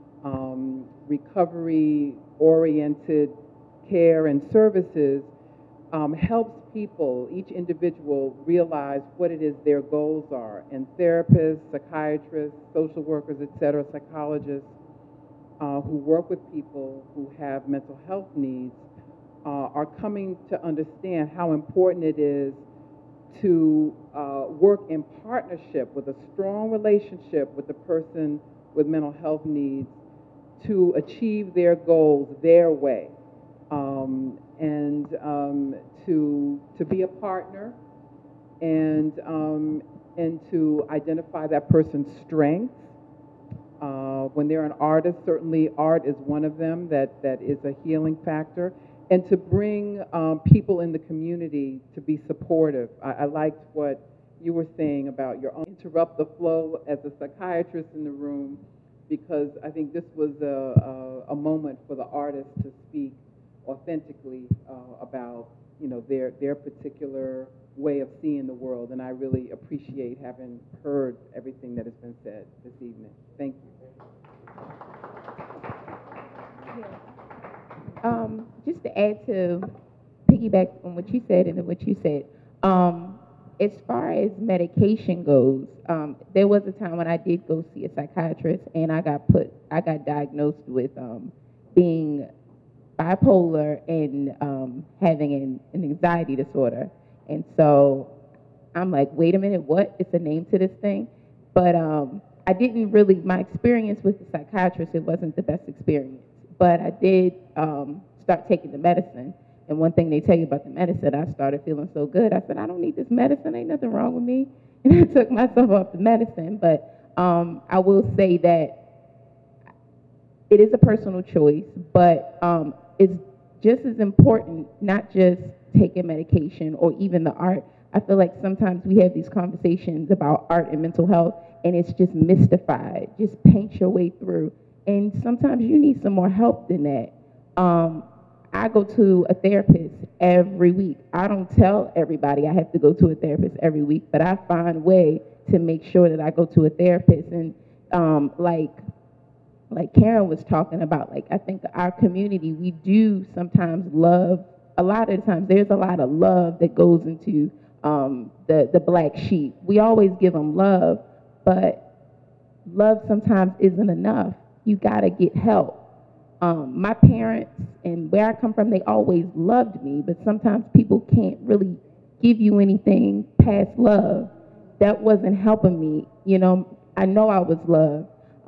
recovery-oriented care and services helps people, each individual, realize what it is their goals are. And therapists, psychiatrists, social workers, et cetera, psychologists who work with people who have mental health needs are coming to understand how important it is to work in partnership with a strong relationship with the person with mental health needs to achieve their goals their way, and to be a partner and to identify that person's strengths. When they're an artist, certainly art is one of them that is a healing factor. And to bring people in the community to be supportive. I liked what you were saying about your own. Interrupt the flow as a psychiatrist in the room, because I think this was a moment for the artists to speak authentically about, you know, their particular way of seeing the world. And I really appreciate having heard everything that has been said this evening. Thank you. Just to add to piggyback on what you said and then what you said, as far as medication goes, there was a time when I did go see a psychiatrist, and I got diagnosed with being bipolar and having an anxiety disorder. And so I'm like, wait a minute, what? It's a name to this thing? But I didn't really, my experience with the psychiatrist, it wasn't the best experience. But I did start taking the medicine. And one thing they tell you about the medicine, I started feeling so good. I said, I don't need this medicine. Ain't nothing wrong with me. And I took myself off the medicine. But I will say that it is a personal choice, but it's just as important, not just taking medication or even the art. I feel like sometimes we have these conversations about art and mental health, and it's just mystified. Just paint your way through. And sometimes you need some more help than that. I go to a therapist every week. I don't tell everybody I have to go to a therapist every week, but I find a way to make sure that I go to a therapist. And like Karen was talking about, like, I think our community, we do sometimes love, a lot of the times there's a lot of love that goes into the black sheep. We always give them love, but love sometimes isn't enough. You gotta get help. My parents and where I come from, they always loved me, but sometimes people can't really give you anything past love. That wasn't helping me. You know, I know I was loved.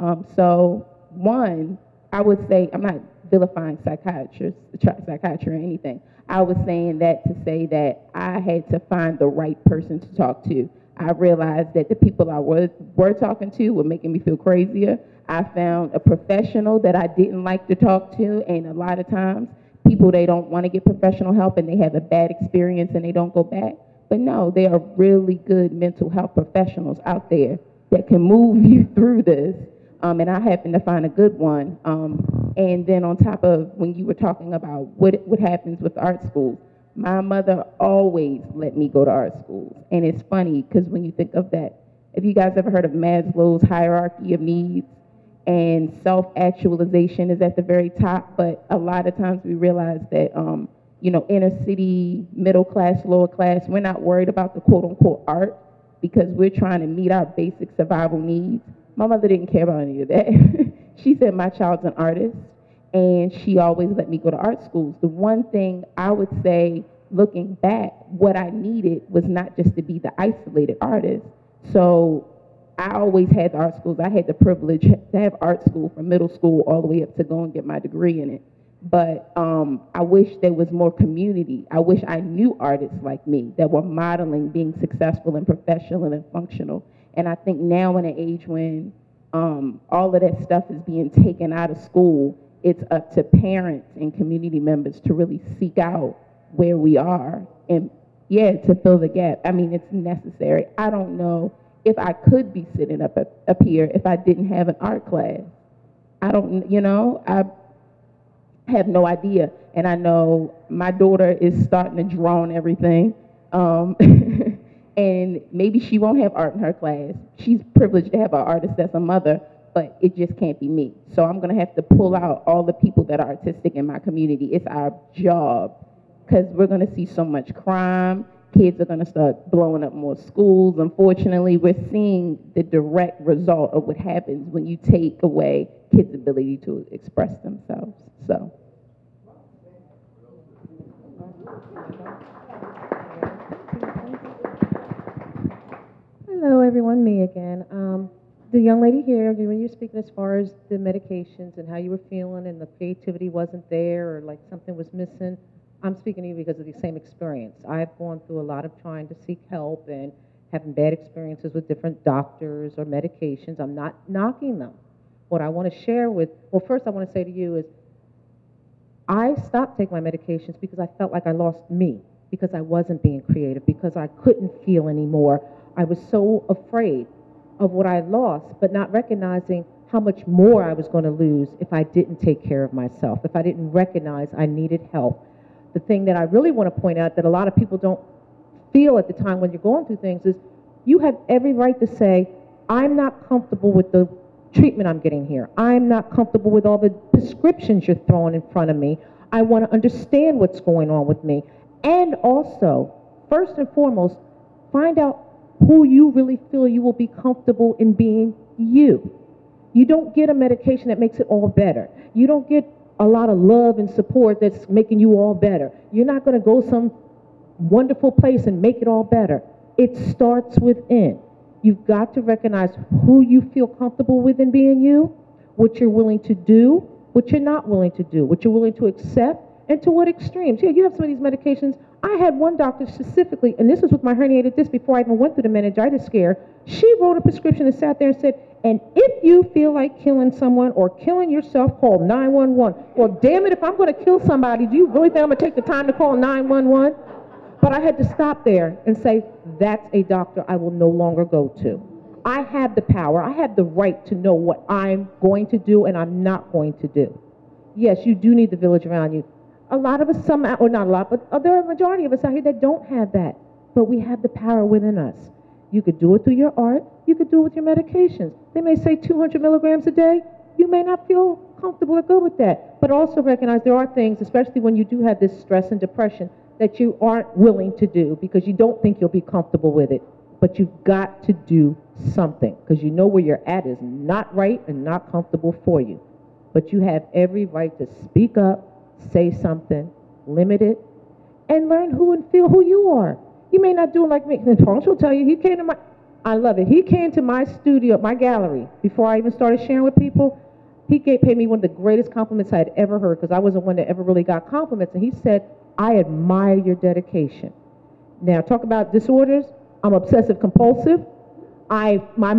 So one, I would say, I'm not vilifying psychiatry or anything. I was saying that to say that I had to find the right person to talk to. I realized that the people I were talking to were making me feel crazier. I found a professional that I didn't like to talk to, and a lot of times people, they don't want to get professional help and they have a bad experience and they don't go back. But no, there are really good mental health professionals out there that can move you through this. And I happened to find a good one. And then on top of when you were talking about what happens with art schools, my mother always let me go to art schools. And it's funny because when you think of that, have you guys ever heard of Maslow's hierarchy of needs? And self-actualization is at the very top, but a lot of times we realize that, you know, inner city, middle class, lower class, we're not worried about the quote-unquote art because we're trying to meet our basic survival needs. My mother didn't care about any of that. She said my child's an artist, and she always let me go to art schools. The one thing I would say, looking back, what I needed was not just to be the isolated artist. So I always had the art schools. I had the privilege to have art school from middle school all the way up to go and get my degree in it. But I wish there was more community. I wish I knew artists like me that were modeling being successful and professional and functional. And I think now in an age when all of that stuff is being taken out of school, it's up to parents and community members to really seek out where we are and, yeah, to fill the gap. I mean, it's necessary. I don't know if I could be sitting up here if I didn't have an art class. I don't, you know, I have no idea. And I know my daughter is starting to draw on everything. And maybe she won't have art in her class. She's privileged to have an artist that's a mother, but it just can't be me. So I'm gonna have to pull out all the people that are artistic in my community. It's our job, because we're gonna see so much crime. Kids are gonna start blowing up more schools. Unfortunately, we're seeing the direct result of what happens when you take away kids' ability to express themselves. So. Hello, everyone. Me again. The young lady here, when you're speaking as far as the medications and how you were feeling and the creativity wasn't there or like something was missing, I'm speaking to you because of the same experience. I've gone through a lot of trying to seek help and having bad experiences with different doctors or medications. I'm not knocking them. What I want to share with, well, first I want to say to you is I stopped taking my medications because I felt like I lost me, because I wasn't being creative, because I couldn't feel anymore. I was so afraid of what I lost, but not recognizing how much more I was going to lose if I didn't take care of myself, if I didn't recognize I needed help. The thing that I really want to point out that a lot of people don't feel at the time when you're going through things is you have every right to say, I'm not comfortable with the treatment I'm getting here. I'm not comfortable with all the prescriptions you're throwing in front of me. I want to understand what's going on with me. And also, first and foremost, find out who you really feel you will be comfortable in being you. You don't get a medication that makes it all better. You don't get a lot of love and support that's making you all better. You're not going to go some wonderful place and make it all better. It starts within. You've got to recognize who you feel comfortable with in being you, what you're willing to do, what you're not willing to do, what you're willing to accept, And to what extremes? Yeah, you have some of these medications. I had one doctor specifically, and this was with my herniated disc before I even went through the meningitis scare. She wrote a prescription and sat there and said, and if you feel like killing someone or killing yourself, call 911. Well, damn it, if I'm going to kill somebody, do you really think I'm going to take the time to call 911? But I had to stop there and say, that's a doctor I will no longer go to. I have the power. I have the right to know what I'm going to do and I'm not going to do. Yes, you do need the village around you. A lot of us, some, or not a lot, but there are a majority of us out here that don't have that. But we have the power within us. You could do it through your art. You could do it with your medications. They may say 200 milligrams a day. You may not feel comfortable or good with that. But also recognize there are things, especially when you do have this stress and depression, that you aren't willing to do because you don't think you'll be comfortable with it. But you've got to do something because you know where you're at is not right and not comfortable for you. But you have every right to speak up, say something, limit it, and learn who and feel who you are. You may not do it like me. And Poncho will tell you, he came to my, I love it. He came to my studio, my gallery, before I even started sharing with people. He paid me one of the greatest compliments I had ever heard because I wasn't one that ever really got compliments. And he said, I admire your dedication. Now, talk about disorders. I'm obsessive compulsive. My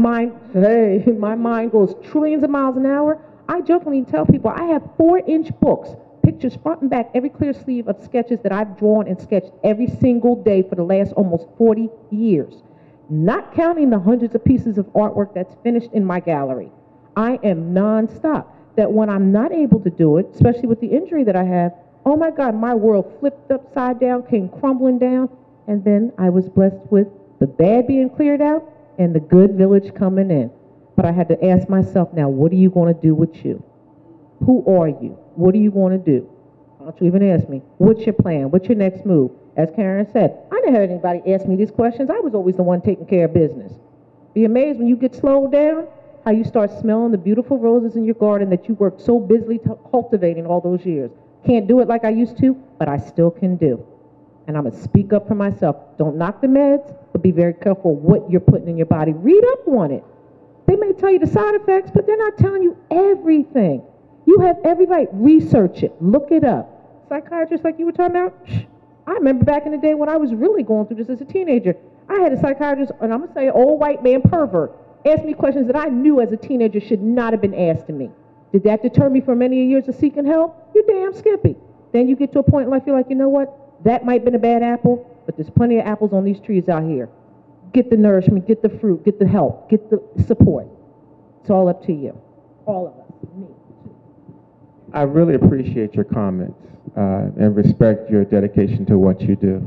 mind goes trillions of miles an hour. I jokingly tell people I have 4-inch books, pictures front and back, every clear sleeve of sketches that I've drawn and sketched every single day for the last almost 40 years. Not counting the hundreds of pieces of artwork that's finished in my gallery. I am nonstop. That when I'm not able to do it, especially with the injury that I have, oh my God, my world flipped upside down, came crumbling down, and then I was blessed with the bad being cleared out and the good village coming in. But I had to ask myself, now, what are you going to do with you? Who are you? What are you going to do? Why don't you even ask me, what's your plan? What's your next move? As Karen said, I never had anybody ask me these questions. I was always the one taking care of business. Be amazed when you get slowed down, how you start smelling the beautiful roses in your garden that you worked so busily cultivating all those years. Can't do it like I used to, but I still can do. And I'm going to speak up for myself. Don't knock the meds, but be very careful what you're putting in your body. Read up on it. They may tell you the side effects, but they're not telling you everything. You have every right. Research it. Look it up. Psychiatrists like you were talking about, I remember back in the day when I was really going through this as a teenager. I had a psychiatrist, and I'm going to say old white man pervert, ask me questions that I knew as a teenager should not have been asked of me. Did that deter me from many years of seeking help? You're damn skippy. Then you get to a point in life you're like, you know what? That might have been a bad apple, but there's plenty of apples on these trees out here. Get the nourishment, get the fruit, get the help, get the support. It's all up to you. All of us. Me, too. I really appreciate your comments and respect your dedication to what you do.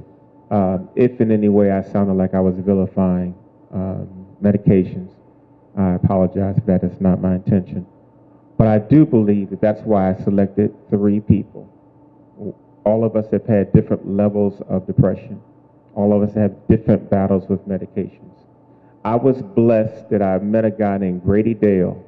If in any way I sounded like I was vilifying medications, I apologize for that. It's not my intention. But I do believe that that's why I selected 3 people. All of us have had different levels of depression. All of us have different battles with medications. I was blessed that I met a guy named Grady Dale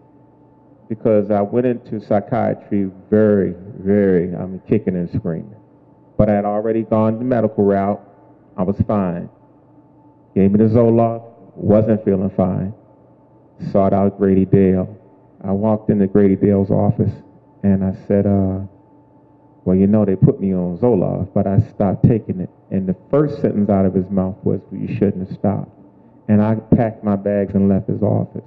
because I went into psychiatry very, kicking and screaming. But I had already gone the medical route. I was fine. Gave me the Zoloft, wasn't feeling fine. Sought out Grady Dale. I walked into Grady Dale's office and I said, well, you know, they put me on Zoloft, but I stopped taking it. And the first sentence out of his mouth was, well, you shouldn't have stopped. And I packed my bags and left his office.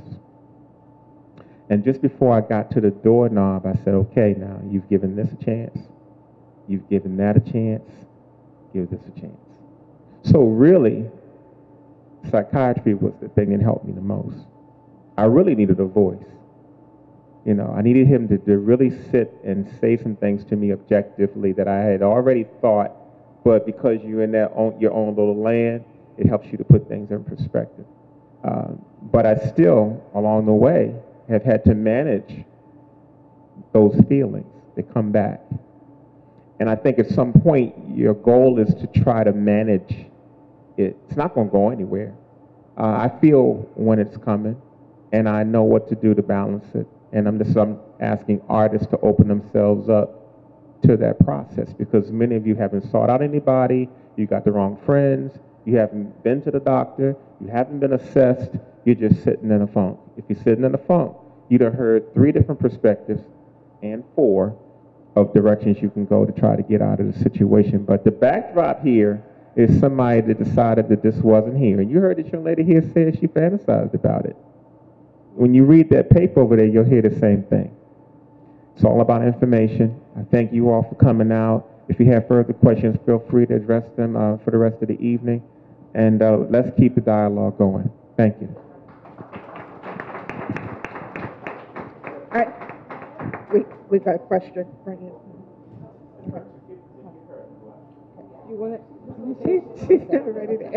And just before I got to the doorknob, I said, okay, now, you've given this a chance. You've given that a chance. Give this a chance. So really, psychiatry was the thing that helped me the most. I really needed a voice. You know, I needed him to really sit and say some things to me objectively that I had already thought, but because you're in your own little land, it helps you to put things in perspective. But I still, along the way, have had to manage those feelings that come back. And I think at some point, your goal is to try to manage it. It's not going to go anywhere. I feel when it's coming, and I know what to do to balance it. And I'm asking artists to open themselves up to that process because many of you haven't sought out anybody, you got the wrong friends, you haven't been to the doctor, you haven't been assessed, you're just sitting in a funk. If you're sitting in a funk, you done heard 3 different perspectives and 4, of directions you can go to try to get out of the situation. But the backdrop here is somebody that decided that this wasn't here. And you heard this young lady here say she fantasized about it. When you read that paper over there, you'll hear the same thing. It's all about information. I thank you all for coming out. If you have further questions, feel free to address them for the rest of the evening. And let's keep the dialogue going. Thank you. All right. We got a question right here. You want it? She's ready to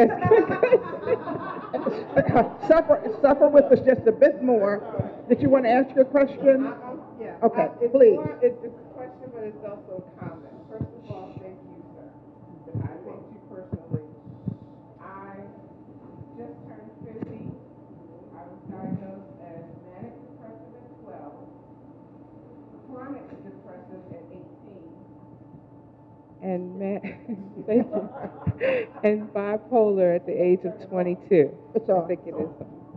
ask. Suffer with us just a bit more. Did you want to ask your question? Yeah. Okay, please. It's a question, but it's also a comment. First of all, thank you, sir. I thank you personally. I just turned 50. I was diagnosed as manic depressive at 12, chronic depressive at 18, and thank you, and bipolar at the age of 22. It's all. I think it is.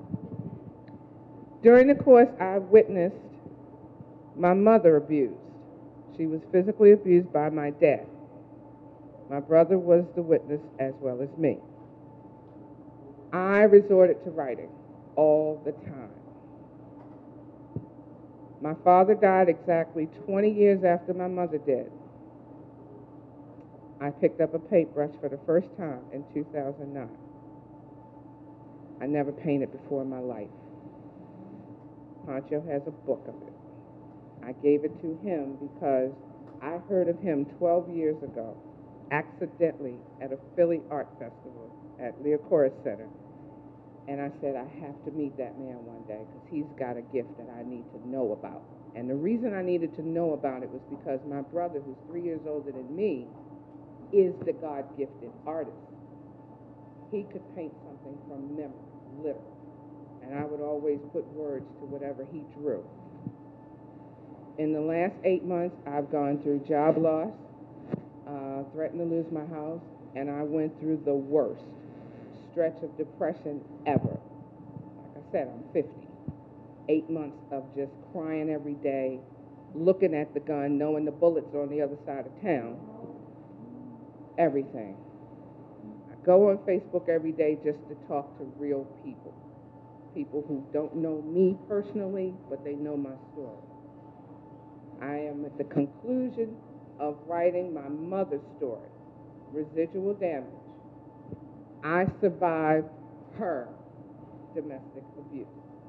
During the course, I witnessed my mother abused. She was physically abused by my dad. My brother was the witness as well as me. I resorted to writing all the time. My father died exactly 20 years after my mother did. I picked up a paintbrush for the first time in 2009. I never painted before in my life. Poncho has a book of it. I gave it to him because I heard of him 12 years ago, accidentally at a Philly Art Festival at Leocoris Center. And I said, I have to meet that man one day because he's got a gift that I need to know about. And the reason I needed to know about it was because my brother, who's 3 years older than me, is the God-gifted artist. He could paint something from memory, literally. And I would always put words to whatever he drew. In the last 8 months, I've gone through job loss, threatened to lose my house, and I went through the worst stretch of depression ever. Like I said, I'm 50. 8 months of just crying every day, looking at the gun, knowing the bullets are on the other side of town. Everything. I go on Facebook every day just to talk to real people. People who don't know me personally, but they know my story. I am at the conclusion of writing my mother's story, Residual Damage. I survived her domestic abuse.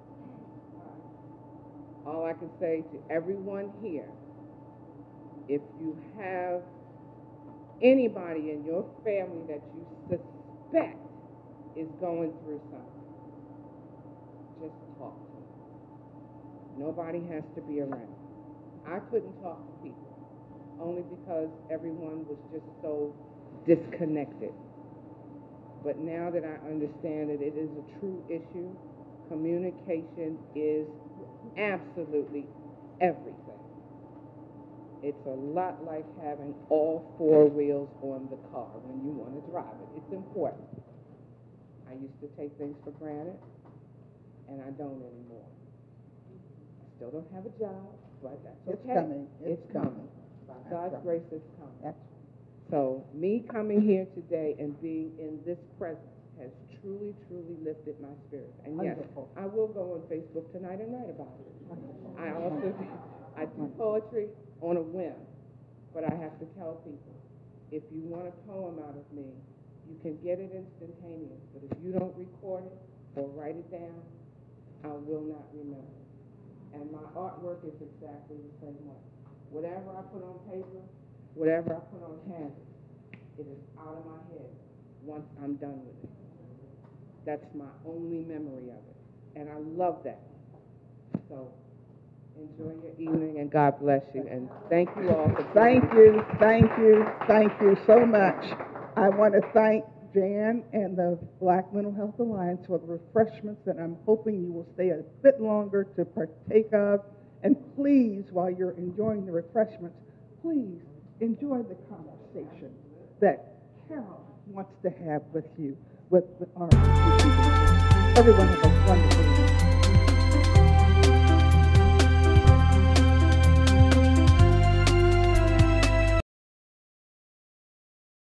All I can say to everyone here, if you have anybody in your family that you suspect is going through something, just talk to them. Nobody has to be around. I couldn't talk to people, only because everyone was just so disconnected. But now that I understand that it is a true issue, communication is absolutely everything. It's a lot like having all four wheels on the car when you want to drive it. It's important. I used to take things for granted, and I don't anymore. I still don't have a job, but that's okay. It's coming. It's coming. By God's grace, it's coming. So me coming here today and being in this presence has truly, truly lifted my spirit. And yes, I will go on Facebook tonight and write about it. I also do poetry on a whim, but I have to tell people, if you want a poem out of me, you can get it instantaneous, but if you don't record it or write it down, I will not remember it. And my artwork is exactly the same way. Whatever I put on paper, whatever I put on canvas, it is out of my head once I'm done with it. That's my only memory of it. And I love that. So enjoy your evening, and God bless you. And thank you all for Thank you so much. I want to thank Jan and the Black Mental Health Alliance for the refreshments that I'm hoping you will stay a bit longer to partake of. And please, while you're enjoying the refreshments, please enjoy the conversation that Carolyn wants to have with you, with our people. Everyone have a wonderful evening.